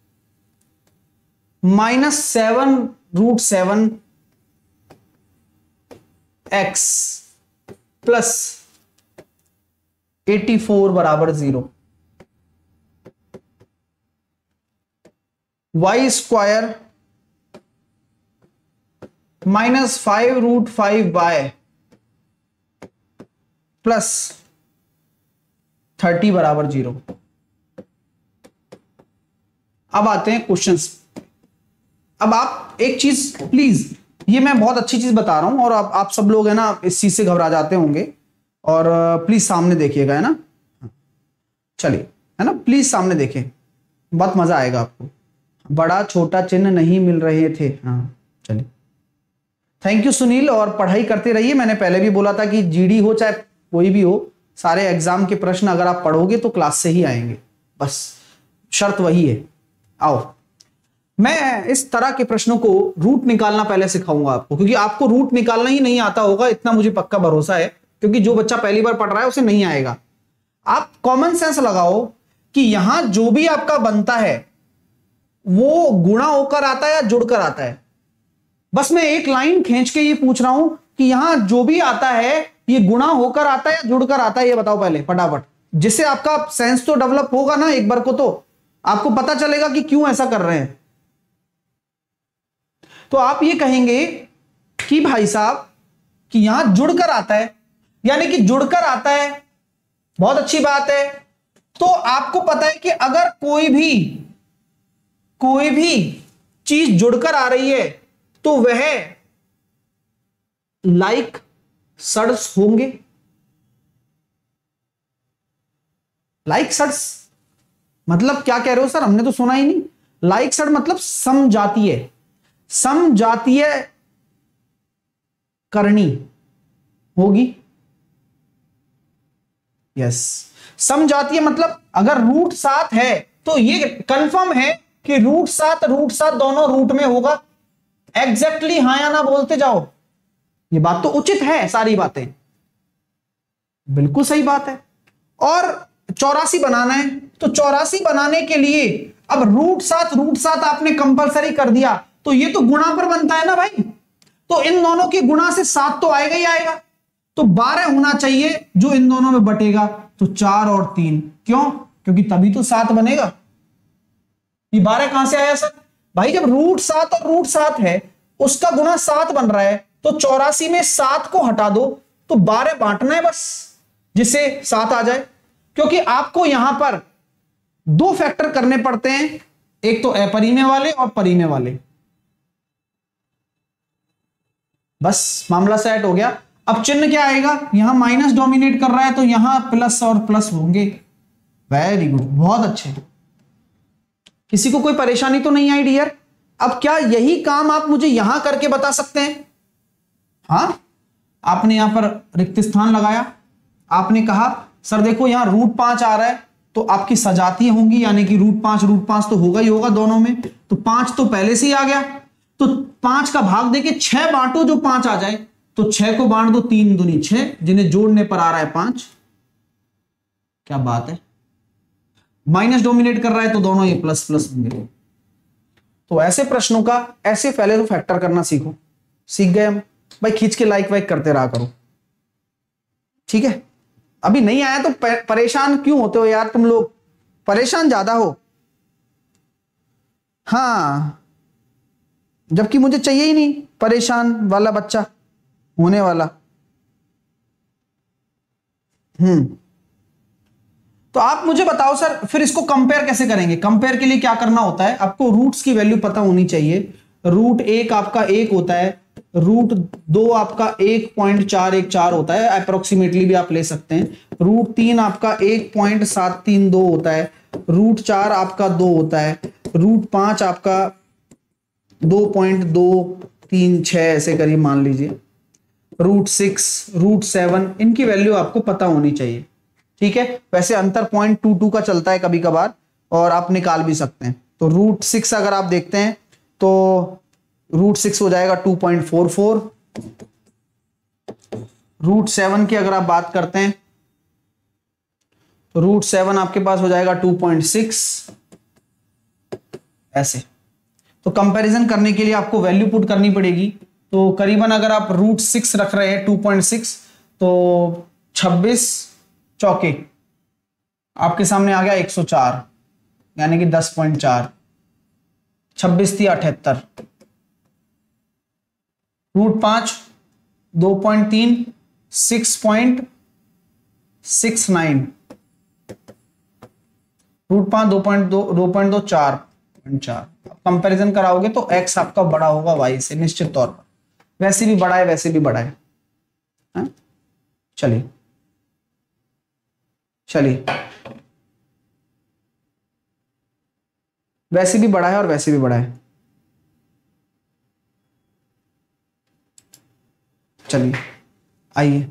minus seven root seven x plus eighty four बराबर zero, y square minus five root five y plus thirty बराबर जीरो। अब आते हैं क्वेश्चंस। अब आप एक चीज प्लीज, ये मैं बहुत अच्छी चीज बता रहा हूं और आप, आप सब लोग है ना इस चीज से घबरा जाते होंगे, और प्लीज सामने देखिएगा, है ना। चलिए, है ना, प्लीज सामने देखें, बहुत मजा आएगा आपको। बड़ा छोटा चिन्ह नहीं मिल रहे थे। हाँ चलिए, थैंक यू सुनील, और पढ़ाई करते रहिए। मैंने पहले भी बोला था कि जीडी हो चाहे कोई भी हो, सारे एग्जाम के प्रश्न अगर आप पढ़ोगे तो क्लास से ही आएंगे, बस शर्त वही है। आओ, मैं इस तरह के प्रश्नों को रूट निकालना पहले सिखाऊंगा आपको, क्योंकि आपको रूट निकालना ही नहीं आता होगा, इतना मुझे पक्का भरोसा है, क्योंकि जो बच्चा पहली बार पढ़ रहा है उसे नहीं आएगा। आप कॉमन सेंस लगाओ कि यहां जो भी आपका बनता है वो गुणा होकर आता है या जुड़कर आता है। बस मैं एक लाइन खींच के ये पूछ रहा हूं कि यहां जो भी आता है ये गुणा होकर आता है या जुड़कर आता है, ये बताओ पहले फटाफट, जिससे आपका सेंस तो डेवलप होगा ना एक बार को, तो आपको पता चलेगा कि क्यों ऐसा कर रहे हैं। तो आप ये कहेंगे कि भाई साहब कि यहां जुड़कर आता है, यानी कि जुड़कर आता है, बहुत अच्छी बात है। तो आपको पता है कि अगर कोई भी कोई भी चीज जुड़कर आ रही है तो वह लाइक सड्स होंगे। लाइक सड्स मतलब क्या कह रहे हो सर, हमने तो सुना ही नहीं। लाइक सड मतलब समजातीय, समजातीय करनी होगी। यस, समजातीय मतलब अगर रूट सात है तो ये कंफर्म है कि रूट सात रूट सात दोनों रूट में होगा। एग्जैक्टली हाँ या ना बोलते जाओ, ये बात तो उचित है, सारी बातें बिल्कुल सही बात है। और चौरासी बनाना है तो चौरासी बनाने के लिए अब रूट सात रूट सात आपने कंपलसरी कर दिया, तो ये तो गुणा पर बनता है ना भाई, तो इन दोनों के गुणा से सात तो आएगा ही आएगा, तो बारह होना चाहिए जो इन दोनों में बटेगा, तो चार और तीन, क्यों? क्योंकि तभी तो सात बनेगा। ये बारह कहां से आया सर? भाई जब रूट सात और रूट सात है उसका गुणा सात बन रहा है, तो चौरासी में सात को हटा दो तो बारह बांटना है बस, जिससे सात आ जाए। क्योंकि आपको यहां पर दो फैक्टर करने पड़ते हैं, एक तो अपरिमेय वाले और परिमेय वाले, बस मामला सेट हो गया। अब चिन्ह क्या आएगा? यहां माइनस डोमिनेट कर रहा है तो यहां प्लस और प्लस होंगे। वेरी गुड, बहुत अच्छे। किसी को कोई परेशानी तो नहीं आई डियर? अब क्या यही काम आप मुझे यहां करके बता सकते हैं? हां, आपने यहां पर रिक्त स्थान लगाया, आपने कहा सर देखो यहां रूट पांच आ रहा है तो आपकी सजातीय होंगी, यानी कि रूट पांच रूट पांच तो होगा ही होगा दोनों में, तो पांच तो पहले से ही आ गया, तो पांच का भाग देके छह बांटो जो पांच आ जाए, तो छह को बांट दो, तीन दूनी छह, जिन्हें जोड़ने पर आ रहा है पांच। क्या बात है, माइनस डोमिनेट कर रहा है तो दोनों ये प्लस प्लस होंगे। तो ऐसे प्रश्नों का ऐसे पहले तो फैक्टर करना सीखो। सीख गए हम भाई? खींच के लाइक वाइक करते रहा करो, ठीक है? अभी नहीं आया तो परेशान क्यों होते हो यार तुम लोग? परेशान ज्यादा हो। हाँ, जबकि मुझे चाहिए ही नहीं परेशान वाला बच्चा होने वाला। हम्म तो आप मुझे बताओ सर, फिर इसको कंपेयर कैसे करेंगे? कंपेयर के लिए क्या करना होता है? आपको रूट्स की वैल्यू पता होनी चाहिए। रूट एक आपका एक होता है, रूट दो आपका एक पॉइंट चार एक चार होता है, अप्रोक्सीमेटली भी आप ले सकते हैं। रूट तीन आपका एक पॉइंट सात तीन दो होता है, रूट चार आपका दो होता है, रूट पांच आपका दो पॉइंट दो तीन छह ऐसे करिए मान लीजिए, रूट सिक्स रूट सेवन, इनकी वैल्यू आपको पता होनी चाहिए, ठीक है? वैसे अंतर पॉइंट टू टू का चलता है कभी कभार और आप निकाल भी सकते हैं। तो रूट सिक्स अगर आप देखते हैं तो रूट सिक्स हो जाएगा two point four four. Root seven की अगर आप बात करते हैं तो रूट सेवन आपके पास हो जाएगा टू पॉइंट सिक्स। ऐसे तो कंपैरिजन करने के लिए आपको वैल्यू पुट करनी पड़ेगी। तो करीबन अगर आप रूट सिक्स रख रहे हैं टू पॉइंट सिक्स, तो छब्बीस चौके आपके सामने आ गया एक सौ चार, यानी कि दस पॉइंट चार। छब्बीस थी अठहत्तर। रूट पांच दो पॉइंट तीन, six point six nine. Root पांच दो पॉइंट दो दो पॉइंट दो चार पॉइंट चार। कंपैरिजन कराओगे तो x आपका बड़ा होगा y से निश्चित तौर पर। वैसे भी बड़ा है, वैसे भी बड़ा है। हाँ? चलिए चलिए, वैसे भी बड़ा है और वैसे भी बड़ा है। चलिए आइए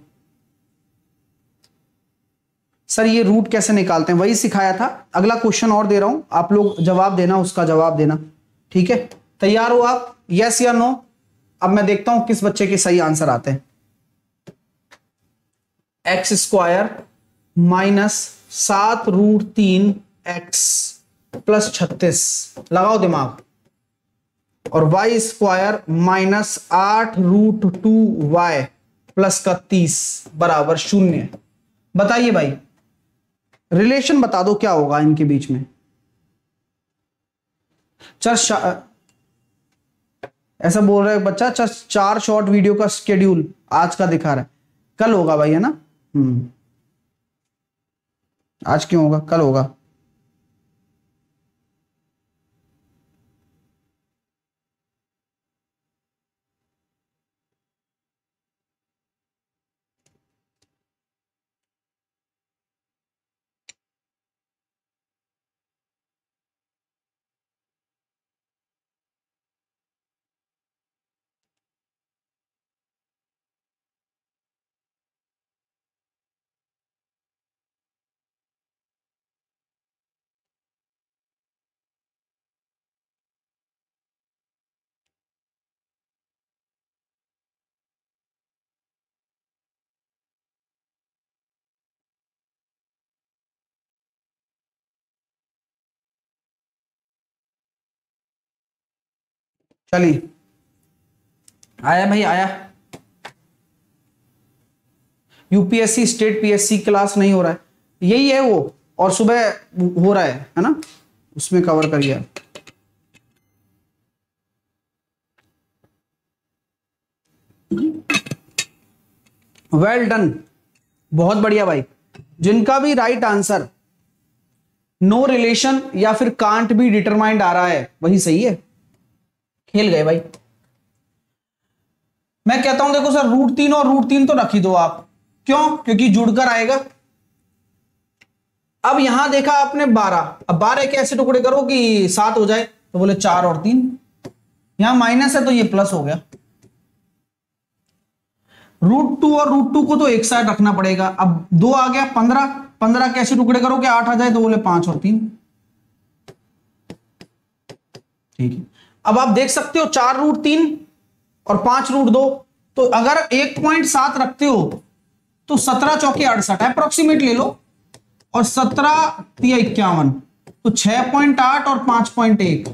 सर, ये रूट कैसे निकालते हैं वही सिखाया था। अगला क्वेश्चन और दे रहा हूं, आप लोग जवाब देना, उसका जवाब देना। ठीक है, तैयार हो आप? यस या नो? अब मैं देखता हूं किस बच्चे के सही आंसर आते हैं। एक्स स्क्वायर माइनस सात रूट तीन एक्स प्लस छत्तीस, लगाओ दिमाग। और वाई स्क्वायर माइनस आठ रूट टू वाई प्लस का तीस बराबर शून्य। बताइए भाई, रिलेशन बता दो क्या होगा इनके बीच में। चल ऐसा बोल रहा है बच्चा, चल चार शॉर्ट वीडियो का स्केड्यूल आज का दिखा रहा है, कल होगा भाई, है ना? हम्म आज क्यों होगा, कल होगा। चलिए आया भाई, आया। यूपीएससी स्टेट पीएससी क्लास नहीं हो रहा है, यही है वो, और सुबह हो रहा है है ना, उसमें कवर करिए। वेल डन, बहुत बढ़िया भाई। जिनका भी राइट आंसर नो रिलेशन या फिर कांट बी डिटरमाइंड आ रहा है वही सही है। खेल गए भाई। मैं कहता हूं देखो सर, रूट तीन और रूट तीन तो रख ही दो आप। क्यों? क्योंकि जुड़कर आएगा। अब यहां देखा आपने बारह, अब बारह के ऐसे टुकड़े करो कि सात हो जाए, तो बोले चार और तीन। यहां माइनस है तो ये प्लस हो गया। रूट टू और रूट टू को तो एक साइड रखना पड़ेगा। अब दो आ गया, पंद्रह। पंद्रह कैसे टुकड़े करो कि आठ आ जाए, तो बोले पांच और तीन। ठीक है, अब आप देख सकते हो चार रूट तीन और पांच रूट दो, तो अगर एक पॉइंट सात रखते हो तो सत्रह चौके अड़सठ, अप्रोक्सीमेट ले लो, और सत्रह तिया इक्यावन, तो छह पॉइंट आठ और पांच पॉइंट एक।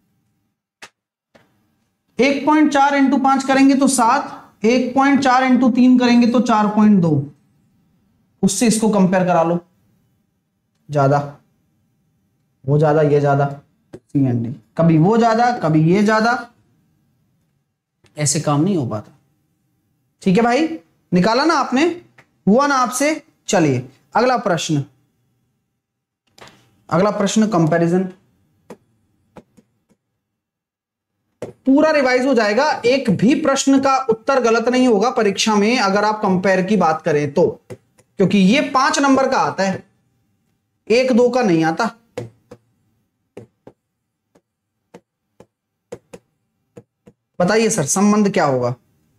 एक पॉइंट चार इंटू पांच करेंगे तो सात, एक पॉइंट चार इंटू तीन करेंगे तो चार पॉइंट दो। उससे इसको कंपेयर करा लो, ज्यादा वो ज्यादा ये ज्यादा, सी एंड डी, कभी वो ज्यादा कभी ये ज्यादा, ऐसे काम नहीं हो पाता। ठीक है भाई, निकाला ना आपने, हुआ ना आपसे। चलिए अगला प्रश्न, अगला प्रश्न कंपैरिजन। पूरा रिवाइज हो जाएगा, एक भी प्रश्न का उत्तर गलत नहीं होगा परीक्षा में अगर आप कंपेयर की बात करें तो, क्योंकि ये पांच नंबर का आता है, एक दो का नहीं आता। बताइए सर संबंध क्या होगा,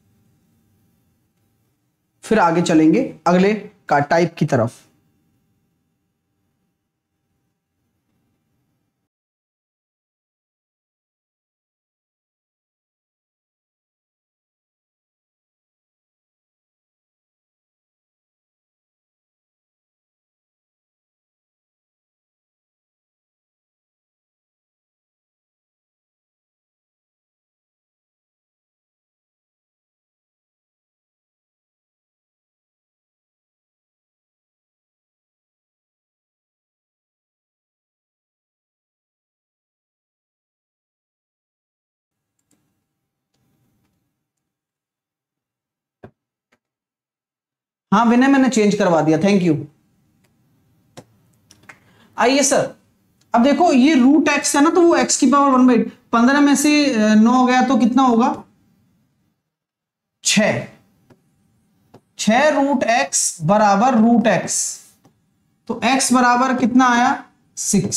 फिर आगे चलेंगे अगले का टाइप की तरफ। हाँ विनय मैंने चेंज करवा दिया, थैंक यू। आइए सर, अब देखो ये रूट एक्स है ना, तो वो एक्स की पावर वन बाई पंद्रह में से नौ गया तो कितना होगा, छह। छह रूट एक्स बराबर रूट एक्स, तो एक्स बराबर कितना आया, सिक्स।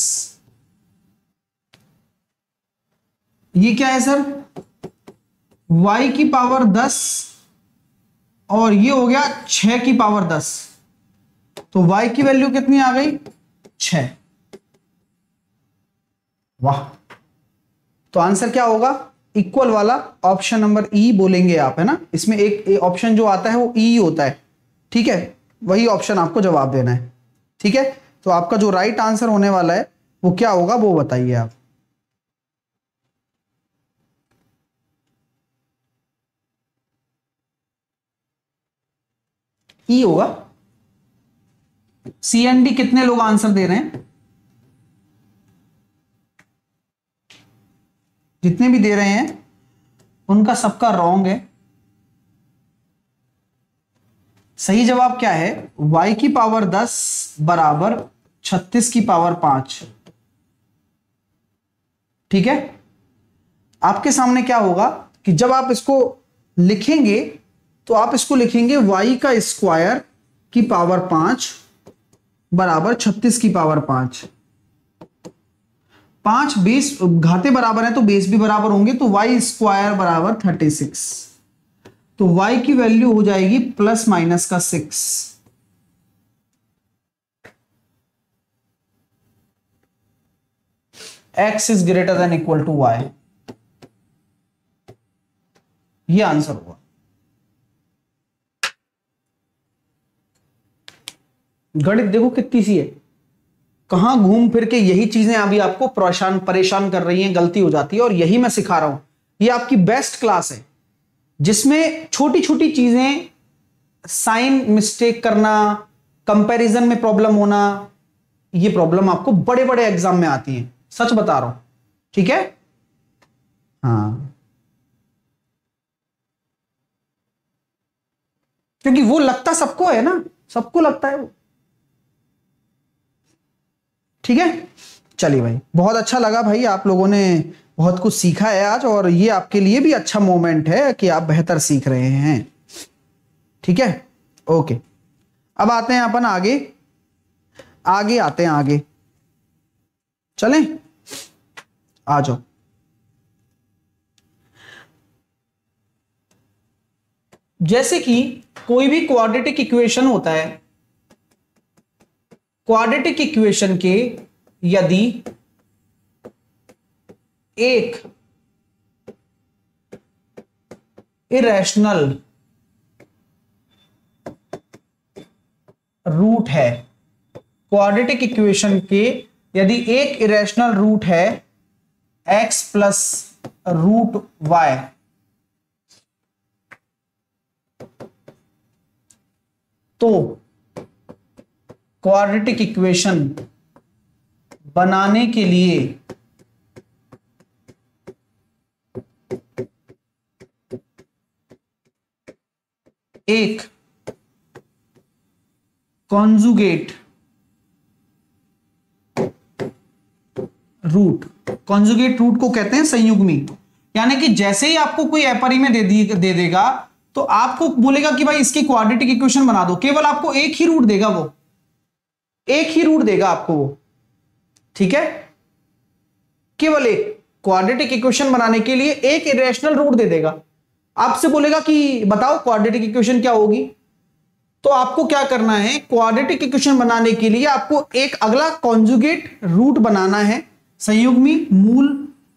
ये क्या है सर, y की पावर दस और ये हो गया छह की पावर दस, तो y की वैल्यू कितनी आ गई, छह। वाह, तो आंसर क्या होगा, इक्वल वाला ऑप्शन नंबर ई बोलेंगे आप, है ना। इसमें एक ऑप्शन जो आता है वो ई होता है, ठीक है, वही ऑप्शन आपको जवाब देना है, ठीक है। तो आपका जो राइट आंसर होने वाला है वो क्या होगा, वो बताइए आप। ई होगा। सी एंड डी कितने लोग आंसर दे रहे हैं, जितने भी दे रहे हैं उनका सबका रॉन्ग है। सही जवाब क्या है, y की पावर दस बराबर छत्तीस की पावर पांच, ठीक है। आपके सामने क्या होगा कि जब आप इसको लिखेंगे तो आप इसको लिखेंगे y का स्क्वायर की पावर पांच बराबर छत्तीस की पावर पांच। पांच बेस घाते बराबर है तो बेस भी बराबर होंगे, तो y स्क्वायर बराबर थर्टी सिक्स, तो y की वैल्यू हो जाएगी प्लस माइनस का six. x is greater than equal to y, ये आंसर होगा। गणित देखो कितनी सी है, कहां घूम फिर के यही चीजें अभी आपको परेशान परेशान कर रही हैं, गलती हो जाती है, और यही मैं सिखा रहा हूं। ये आपकी बेस्ट क्लास है जिसमें छोटी छोटी चीजें, साइन मिस्टेक करना, कंपैरिजन में प्रॉब्लम होना, ये प्रॉब्लम आपको बड़े बड़े एग्जाम में आती है, सच बता रहा हूं, ठीक है। हाँ, क्योंकि वो लगता सबको है ना, सबको लगता है वो, ठीक है। चलिए भाई, बहुत अच्छा लगा भाई, आप लोगों ने बहुत कुछ सीखा है आज, और ये आपके लिए भी अच्छा मोमेंट है कि आप बेहतर सीख रहे हैं, ठीक है। ओके, अब आते हैं अपन आगे, आगे आते हैं आगे, चलें, आ जाओ। जैसे कि कोई भी क्वाड्रेटिक इक्वेशन होता है, क्वाड्रेटिक इक्वेशन के यदि एक इरेशनल रूट है, क्वाड्रेटिक इक्वेशन के यदि एक इरेशनल रूट है x प्लस रूट वाई, तो क्वाड्रेटिक इक्वेशन बनाने के लिए एक कॉन्जुगेट रूट, कॉन्जुगेट रूट को कहते हैं संयुग्मी, यानी कि जैसे ही आपको कोई अपरिमेय में दे, दे देगा तो आपको बोलेगा कि भाई इसकी क्वाड्रेटिक इक्वेशन बना दो, केवल आपको एक ही रूट देगा, वो एक ही रूट देगा आपको वो, ठीक है। केवल एक क्वाड्रेटिक इक्वेशन बनाने के लिए एक इरेशनल रूट दे देगा, आपसे बोलेगा कि बताओ क्वाड्रेटिक इक्वेशन क्या होगी, तो आपको क्या करना है, क्वाड्रेटिक इक्वेशन बनाने के लिए आपको एक अगला कॉन्जुगेट रूट बनाना है, संयुग्मी मूल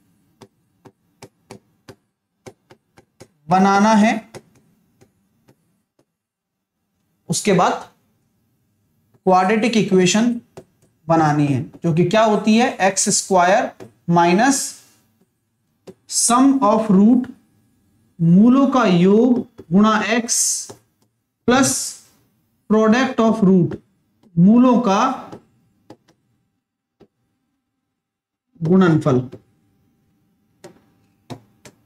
बनाना है, उसके बाद क्वाड्रेटिक इक्वेशन बनानी है, जो कि क्या होती है, x square minus sum of root मूलों का योग गुणा x plus product of root मूलों का गुणनफल।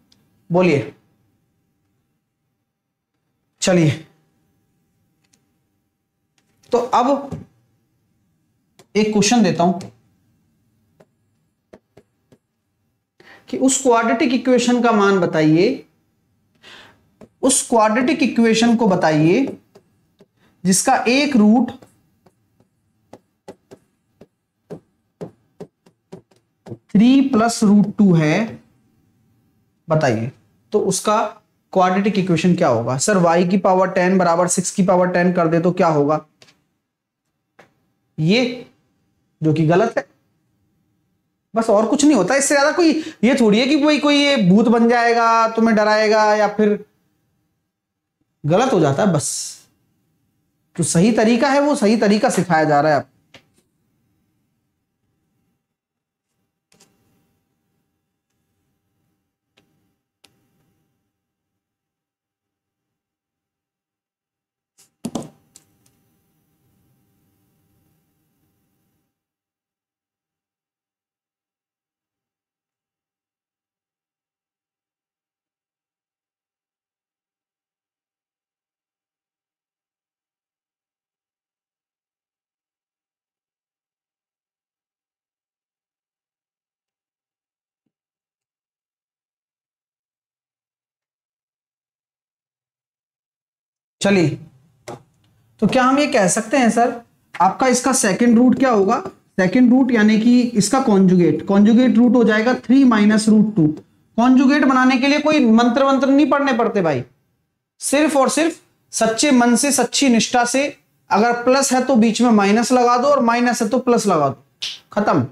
बोलिए, चलिए तो अब एक क्वेश्चन देता हूं कि उस क्वाड्रेटिक इक्वेशन का मान बताइए, उस क्वाड्रेटिक इक्वेशन को बताइए जिसका एक root three plus root two है, बताइए। तो उसका क्वाड्रेटिक इक्वेशन क्या होगा? सर y की पावर टेन बराबर सिक्स की पावर टेन कर दे तो क्या होगा? ये, जो कि गलत है। बस और कुछ नहीं होता इससे ज्यादा। कोई ये थोड़ी है कि कोई कोई ये भूत बन जाएगा, तुम्हें डराएगा या फिर गलत हो जाता है बस। जो सही तरीका है वो सही तरीका सिखाया जा रहा है आपको। चलिए, तो क्या हम ये कह सकते हैं सर आपका इसका सेकंड रूट क्या होगा? सेकंड रूट यानी कि इसका कॉन्जुगेट, कॉन्जुगेट रूट हो जाएगा three minus root two. Conjugate बनाने के लिए कोई मंत्र मंत्र नहीं पढ़ने पड़ते भाई, सिर्फ और सिर्फ सच्चे मन से, सच्ची निष्ठा से। अगर प्लस है तो बीच में माइनस लगा दो और माइनस है तो प्लस लगा दो, खत्म।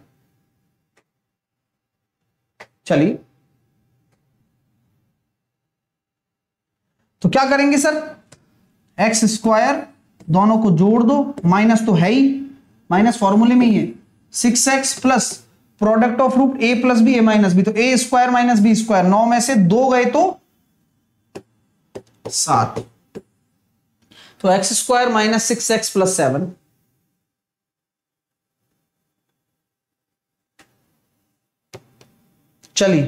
चलिए, तो क्या करेंगे सर? एक्स स्क्वायर दोनों को जोड़ दो, माइनस तो है ही, माइनस फॉर्मूले में ही है। Six x plus product of root A plus B, A minus B, तो A square minus B square, नौ में से दो गए तो सात, तो x square minus six x plus seven. चलिए,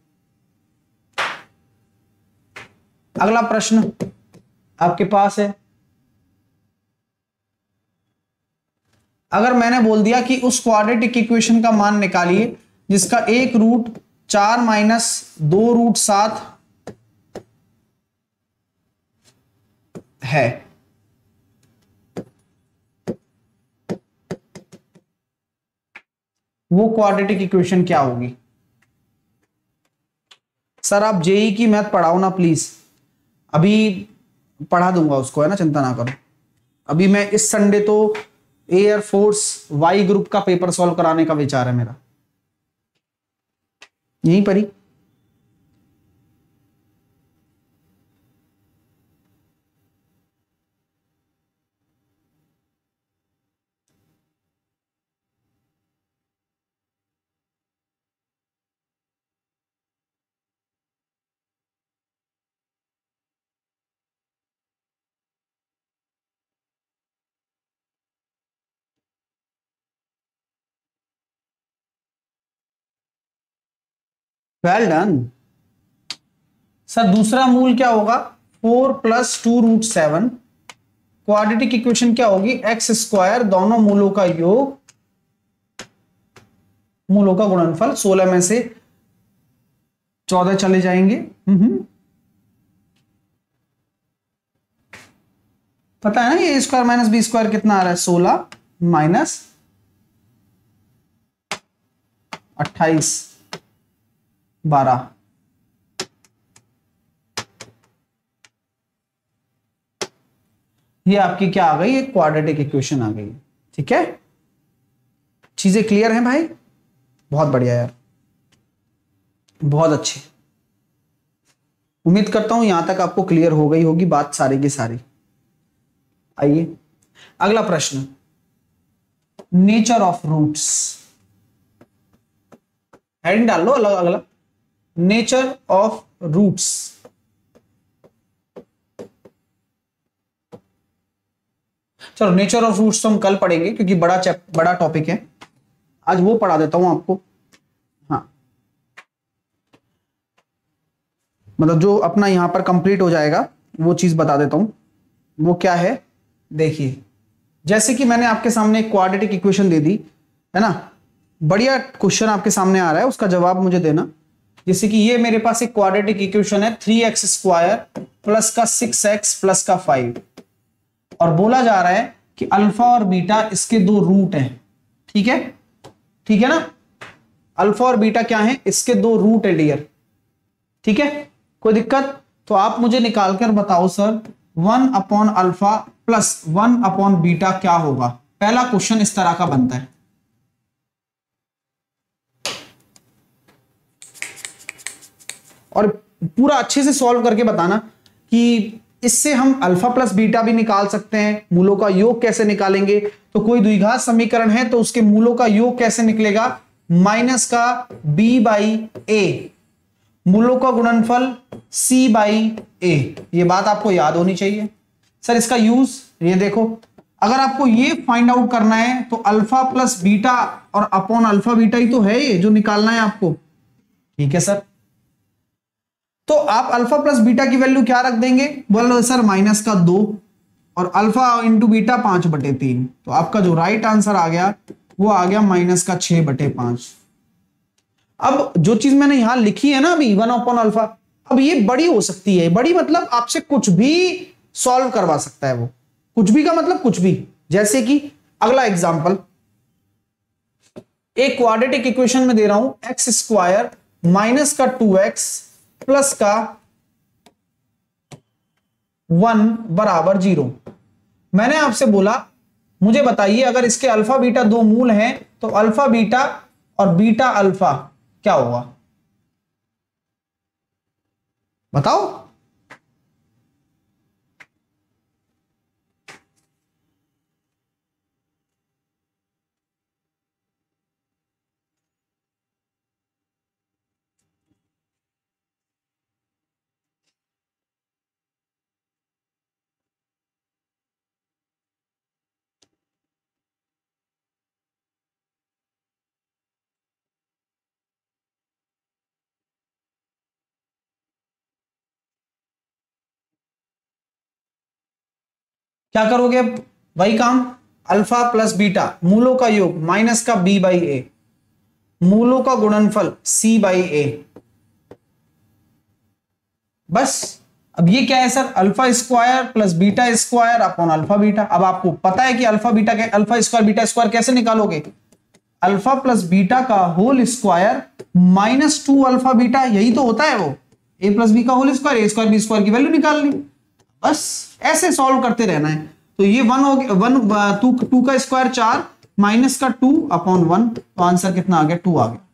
अगला प्रश्न आपके पास है। अगर मैंने बोल दिया कि उस क्वाड्रेटिक इक्वेशन का मान निकालिए जिसका एक रूट चार माइनस दो रूट सात है, वो क्वाड्रेटिक इक्वेशन क्या होगी? सर आप जेई की मैथ पढ़ाओ ना प्लीज, अभी पढ़ा दूंगा उसको, है ना, चिंता ना करो। अभी मैं इस संडे तो एयर फोर्स वाई ग्रुप का पेपर सॉल्व कराने का विचार है मेरा, यहीं पर ही। Well done sir. दूसरा मूल क्या होगा? Four plus two root seven. Quadratic equation क्या होगी? एक्स स्क्वायर दोनों मूलों का योग, मूलों का गुणनफल। सोलह में से चौदह चले जाएंगे, हम्म पता है ना, ये स्क्वायर माइनस बी स्क्वायर कितना आ रहा है? सोलह माइनस अट्ठाईस, बारह। ये आपकी क्या आ गई? एक क्वाड्रेटिक इक्वेशन आ गई। ठीक है, चीजें क्लियर हैं भाई? बहुत बढ़िया यार, बहुत अच्छे। उम्मीद करता हूं यहां तक आपको क्लियर हो गई होगी बात सारी की सारी। आइए अगला प्रश्न, नेचर ऑफ रूट्स। हेडिंग डाल लो अलग अगला, नेचर ऑफ रूट्स। चलो, नेचर ऑफ रूट्स तो हम कल पढ़ेंगे क्योंकि बड़ा चैप बड़ा टॉपिक है। आज वो पढ़ा देता हूं आपको। हाँ, मतलब जो अपना यहां पर कंप्लीट हो जाएगा वो चीज बता देता हूं। वो क्या है देखिए, जैसे कि मैंने आपके सामने एक क्वाड्रेटिक इक्वेशन दे दी है ना, बढ़िया क्वेश्चन आपके सामने आ रहा है, उसका जवाब मुझे देना। जैसे कि ये मेरे पास एक क्वाड्रेटिक इक्वेशन है, थ्री एक्स स्क्वायर प्लस का सिक्स एक्स प्लस का फाइव, और बोला जा रहा है कि अल्फा और बीटा इसके दो रूट हैं। ठीक है, ठीक है ना, अल्फा और बीटा क्या है, इसके दो रूट है डियर। ठीक है, कोई दिक्कत? तो आप मुझे निकाल कर बताओ sir, one upon alpha plus one upon beta क्या होगा। पहला क्वेश्चन इस तरह का बनता है। और पूरा अच्छे से सॉल्व करके बताना कि इससे हम अल्फा प्लस बीटा भी निकाल सकते हैं। मूलों का योग कैसे निकालेंगे, तो कोई द्विघात समीकरण है तो उसके मूलों का योग कैसे निकलेगा, माइनस का बी बाई ए, मूलों का गुणनफल सी बाई ए। ये बात आपको याद होनी चाहिए। सर इसका यूज, ये देखो, अगर आपको ये फाइंड आउट करना है तो अल्फा प्लस बीटा और अपॉन अल्फा बीटा ही तो है ये जो निकालना है आपको। ठीक है सर, तो आप अल्फा प्लस बीटा की वैल्यू क्या रख देंगे, बोलो सर माइनस का दो और अल्फा इंटू बीटा पांच बटे तीन। तो आपका जो राइट आंसर आ गया वो आ गया माइनस का छह बटे पांच। अब जो चीज मैंने यहां लिखी है ना अभी, वन अपॉन अल्फा, अब ये बड़ी हो सकती है। बड़ी मतलब आपसे कुछ भी सॉल्व करवा सकता है वो, कुछ भी का मतलब कुछ भी। जैसे कि अगला एग्जांपल, एक क्वाड्रेटिक इक्वेशन में दे रहा हूं, एक्स स्क्वायर माइनस का टू एक्स प्लस का वन बराबर जीरो। मैंने आपसे बोला मुझे बताइए अगर इसके अल्फा बीटा दो मूल हैं तो अल्फा बीटा और बीटा अल्फा क्या होगा, बताओ। क्या करोगे वही काम, अल्फा प्लस बीटा मूलों का योग माइनस का बी बाई ए, मूलों का गुणनफल सी बाई ए। बस अब ये क्या है sir, alpha square plus beta square upon alpha beta. अब आपको पता है कि अल्फा बीटा के अल्फा स्क्वायर बीटा स्क्वायर कैसे निकालोगे, अल्फा प्लस बीटा का whole square minus two alpha beta, यही तो होता है वो, ए प्लस बी का whole square, A square B square की वैल्यू निकालनी। बस ऐसे सॉल्व करते रहना है। तो ये वन हो गया, वन टू टू का स्क्वायर चार माइनस का टू अपॉन वन, तो आंसर कितना आ गया, टू आ गया।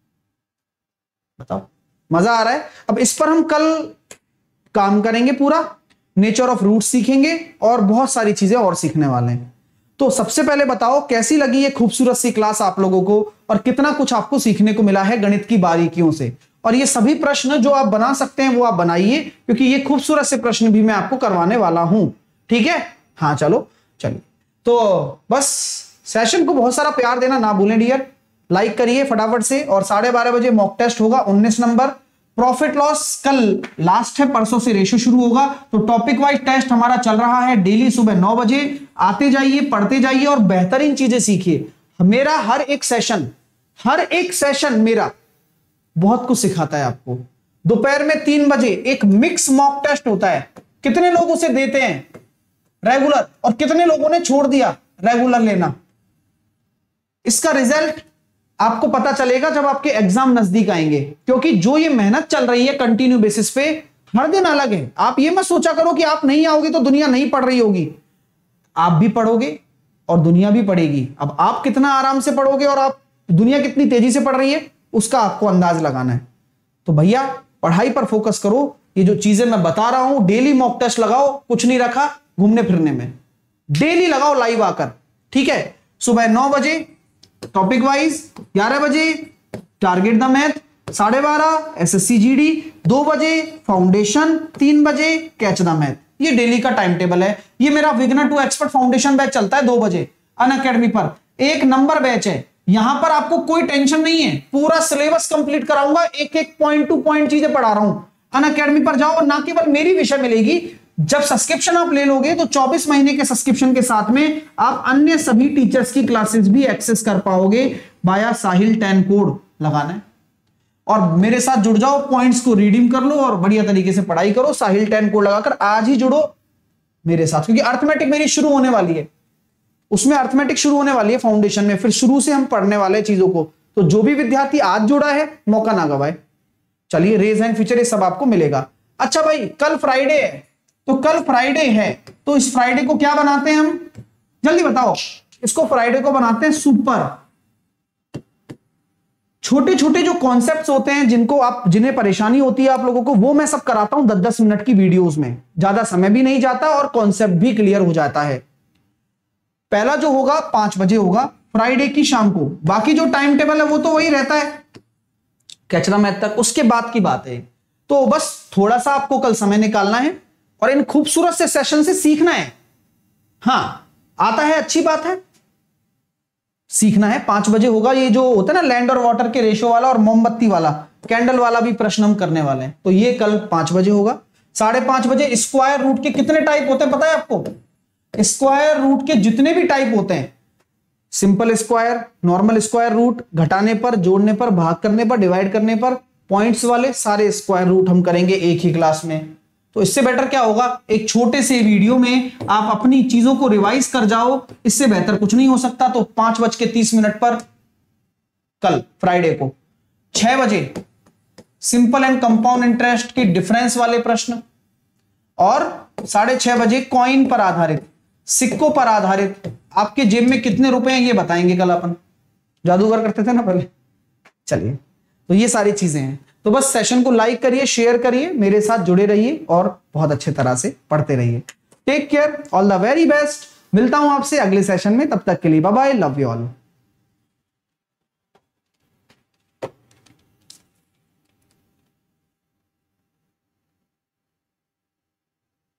बताओ, मजा आ रहा है। अब इस पर हम कल काम करेंगे, पूरा नेचर ऑफ रूट सीखेंगे और बहुत सारी चीजें और सीखने वाले हैं। तो सबसे पहले बताओ कैसी लगी ये खूबसूरत सी क्लास आप लोगों को, और कितना कुछ आपको सीखने को मिला है गणित की बारीकियों से। और ये सभी प्रश्न जो आप बना सकते हैं वो आप बनाइए, क्योंकि ये खूबसूरत से प्रश्न भी मैं आपको करवाने वाला हूं। ठीक है, हाँ चलो चलिए। तो बस सेशन को बहुत सारा प्यार देना ना भूलें डियर, लाइक करिए फटाफट से। और साढ़े बारह बजे मॉक टेस्ट होगा उन्नीस नंबर, प्रॉफिट लॉस कल लास्ट है, परसों से रेशो शुरू होगा। तो टॉपिक वाइज टेस्ट हमारा चल रहा है डेली सुबह नौ बजे। आते जाइए, पढ़ते जाइए और बेहतरीन चीजें सीखिए। मेरा हर एक सेशन हर एक सेशन मेरा बहुत कुछ सिखाता है आपको। दोपहर में तीन बजे एक मिक्स मॉक टेस्ट होता है, कितने लोग उसे देते हैं रेगुलर और कितने लोगों ने छोड़ दिया रेगुलर लेना, इसका रिजल्ट आपको पता चलेगा जब आपके एग्जाम नजदीक आएंगे। क्योंकि जो ये मेहनत चल रही है कंटिन्यू बेसिस पे, हर दिन अलग है। आप ये मत सोचा करो कि आप नहीं आओगे तो दुनिया नहीं पढ़ रही होगी, आप भी पढ़ोगे और दुनिया भी पढ़ेगी। अब आप कितना आराम से पढ़ोगे और आप दुनिया कितनी तेजी से पढ़ रही है उसका आपको अंदाज लगाना है। तो भैया पढ़ाई पर फोकस करो। ये जो चीजें मैं बता रहा हूं, डेली मॉक टेस्ट लगाओ, कुछ नहीं रखा घूमने फिरने में, डेली लगाओ लाइव आकर। ठीक है, सुबह नौ बजे टॉपिक वाइज, ग्यारह बजे टारगेट द मैथ, साढ़े बारह एसएससी जीडी, दो बजे फाउंडेशन, तीन बजे कैच द मैथ। ये डेली का टाइम टेबल है। ये मेरा beginner to expert foundation batch चलता है दो बजे अनअकैडमी पर, एक नंबर बैच है। यहां पर आपको कोई टेंशन नहीं है, पूरा सिलेबस कंप्लीट कराऊंगा, एक एक पॉइंट टू पॉइंट चीजें पढ़ा रहा हूं। अनअकैडमी पर जाओ, ना केवल मेरी विषय मिलेगी, जब सब्सक्रिप्शन आप ले लोगे तो चौबीस महीने के सब्सक्रिप्शन के साथ में आप अन्य सभी टीचर्स की क्लासेस भी एक्सेस कर पाओगे बाया साहिल टेन कोड लगाना है। और मेरे साथ जुड़ जाओ, पॉइंट्स को रिडीम कर लो और बढ़िया तरीके से पढ़ाई करो। साहिल टेन कोड लगाकर आज ही जुड़ो मेरे साथ, क्योंकि अर्थमेटिक मेरी शुरू होने वाली है, उसमें अर्थमेटिक शुरू होने वाली है फाउंडेशन में, फिर शुरू से हम पढ़ने वाले चीजों को। तो जो भी विद्यार्थी आज जुड़ा है मौका ना गवाए। चलिए, रेज हैंड फीचर ये सब आपको मिलेगा। अच्छा भाई, कल फ्राइडे है, तो कल फ्राइडे है तो इस फ्राइडे को क्या बनाते हैं हम, जल्दी बताओ। इसको फ्राइडे को बनाते हैं सुपर। छोटे छोटे जो कॉन्सेप्ट्स होते हैं जिनको आप जिन्हें परेशानी होती है आप लोगों को, वो मैं सब कराता हूं दस दस मिनट की वीडियोस में। ज्यादा समय भी नहीं जाता और कॉन्सेप्ट भी क्लियर हो जाता है। पहला जो होगा पांच बजे होगा फ्राइडे की शाम को। बाकी जो टाइम टेबल है वो तो वही रहता है कैचरा मैथ तक, उसके बाद की बात है। तो बस थोड़ा सा आपको कल समय निकालना है और इन खूबसूरत से सेशन से सीखना है। हां, आता है अच्छी बात है, सीखना है। पांच बजे होगा ये जो होता है ना लैंड और वाटर के रेशो वाला और मोमबत्ती वाला कैंडल वाला भी प्रश्न हम करने वाले हैं, तो ये कल पांच बजे होगा। साढ़े पांच बजे स्क्वायर रूट के कितने टाइप होते हैं पता है आपको? स्क्वायर रूट के जितने भी टाइप होते हैं, simple square, normal square root, घटाने पर, जोड़ने पर, भाग करने पर, डिवाइड करने पर, पॉइंट्स वाले सारे स्क्वायर रूट हम करेंगे एक ही क्लास में। तो इससे बेटर क्या होगा, एक छोटे से वीडियो में आप अपनी चीजों को रिवाइज कर जाओ, इससे बेहतर कुछ नहीं हो सकता। तो पांच बज के तीस मिनट पर कल फ्राइडे को, छह बजे सिंपल एंड कंपाउंड इंटरेस्ट के डिफरेंस वाले प्रश्न, और साढ़े छह बजे कॉइन पर आधारित, सिक्कों पर आधारित आपके जेब में कितने रुपए हैं ये बताएंगे कल अपन। जादूगर करते थे ना पहले। चलिए, तो ये सारी चीजें हैं। तो बस सेशन को लाइक करिए, शेयर करिए, मेरे साथ जुड़े रहिए और बहुत अच्छे तरह से पढ़ते रहिए। Take care, all the very best. मिलता हूं आपसे अगले सेशन में, तब तक के लिए bye bye, love you all.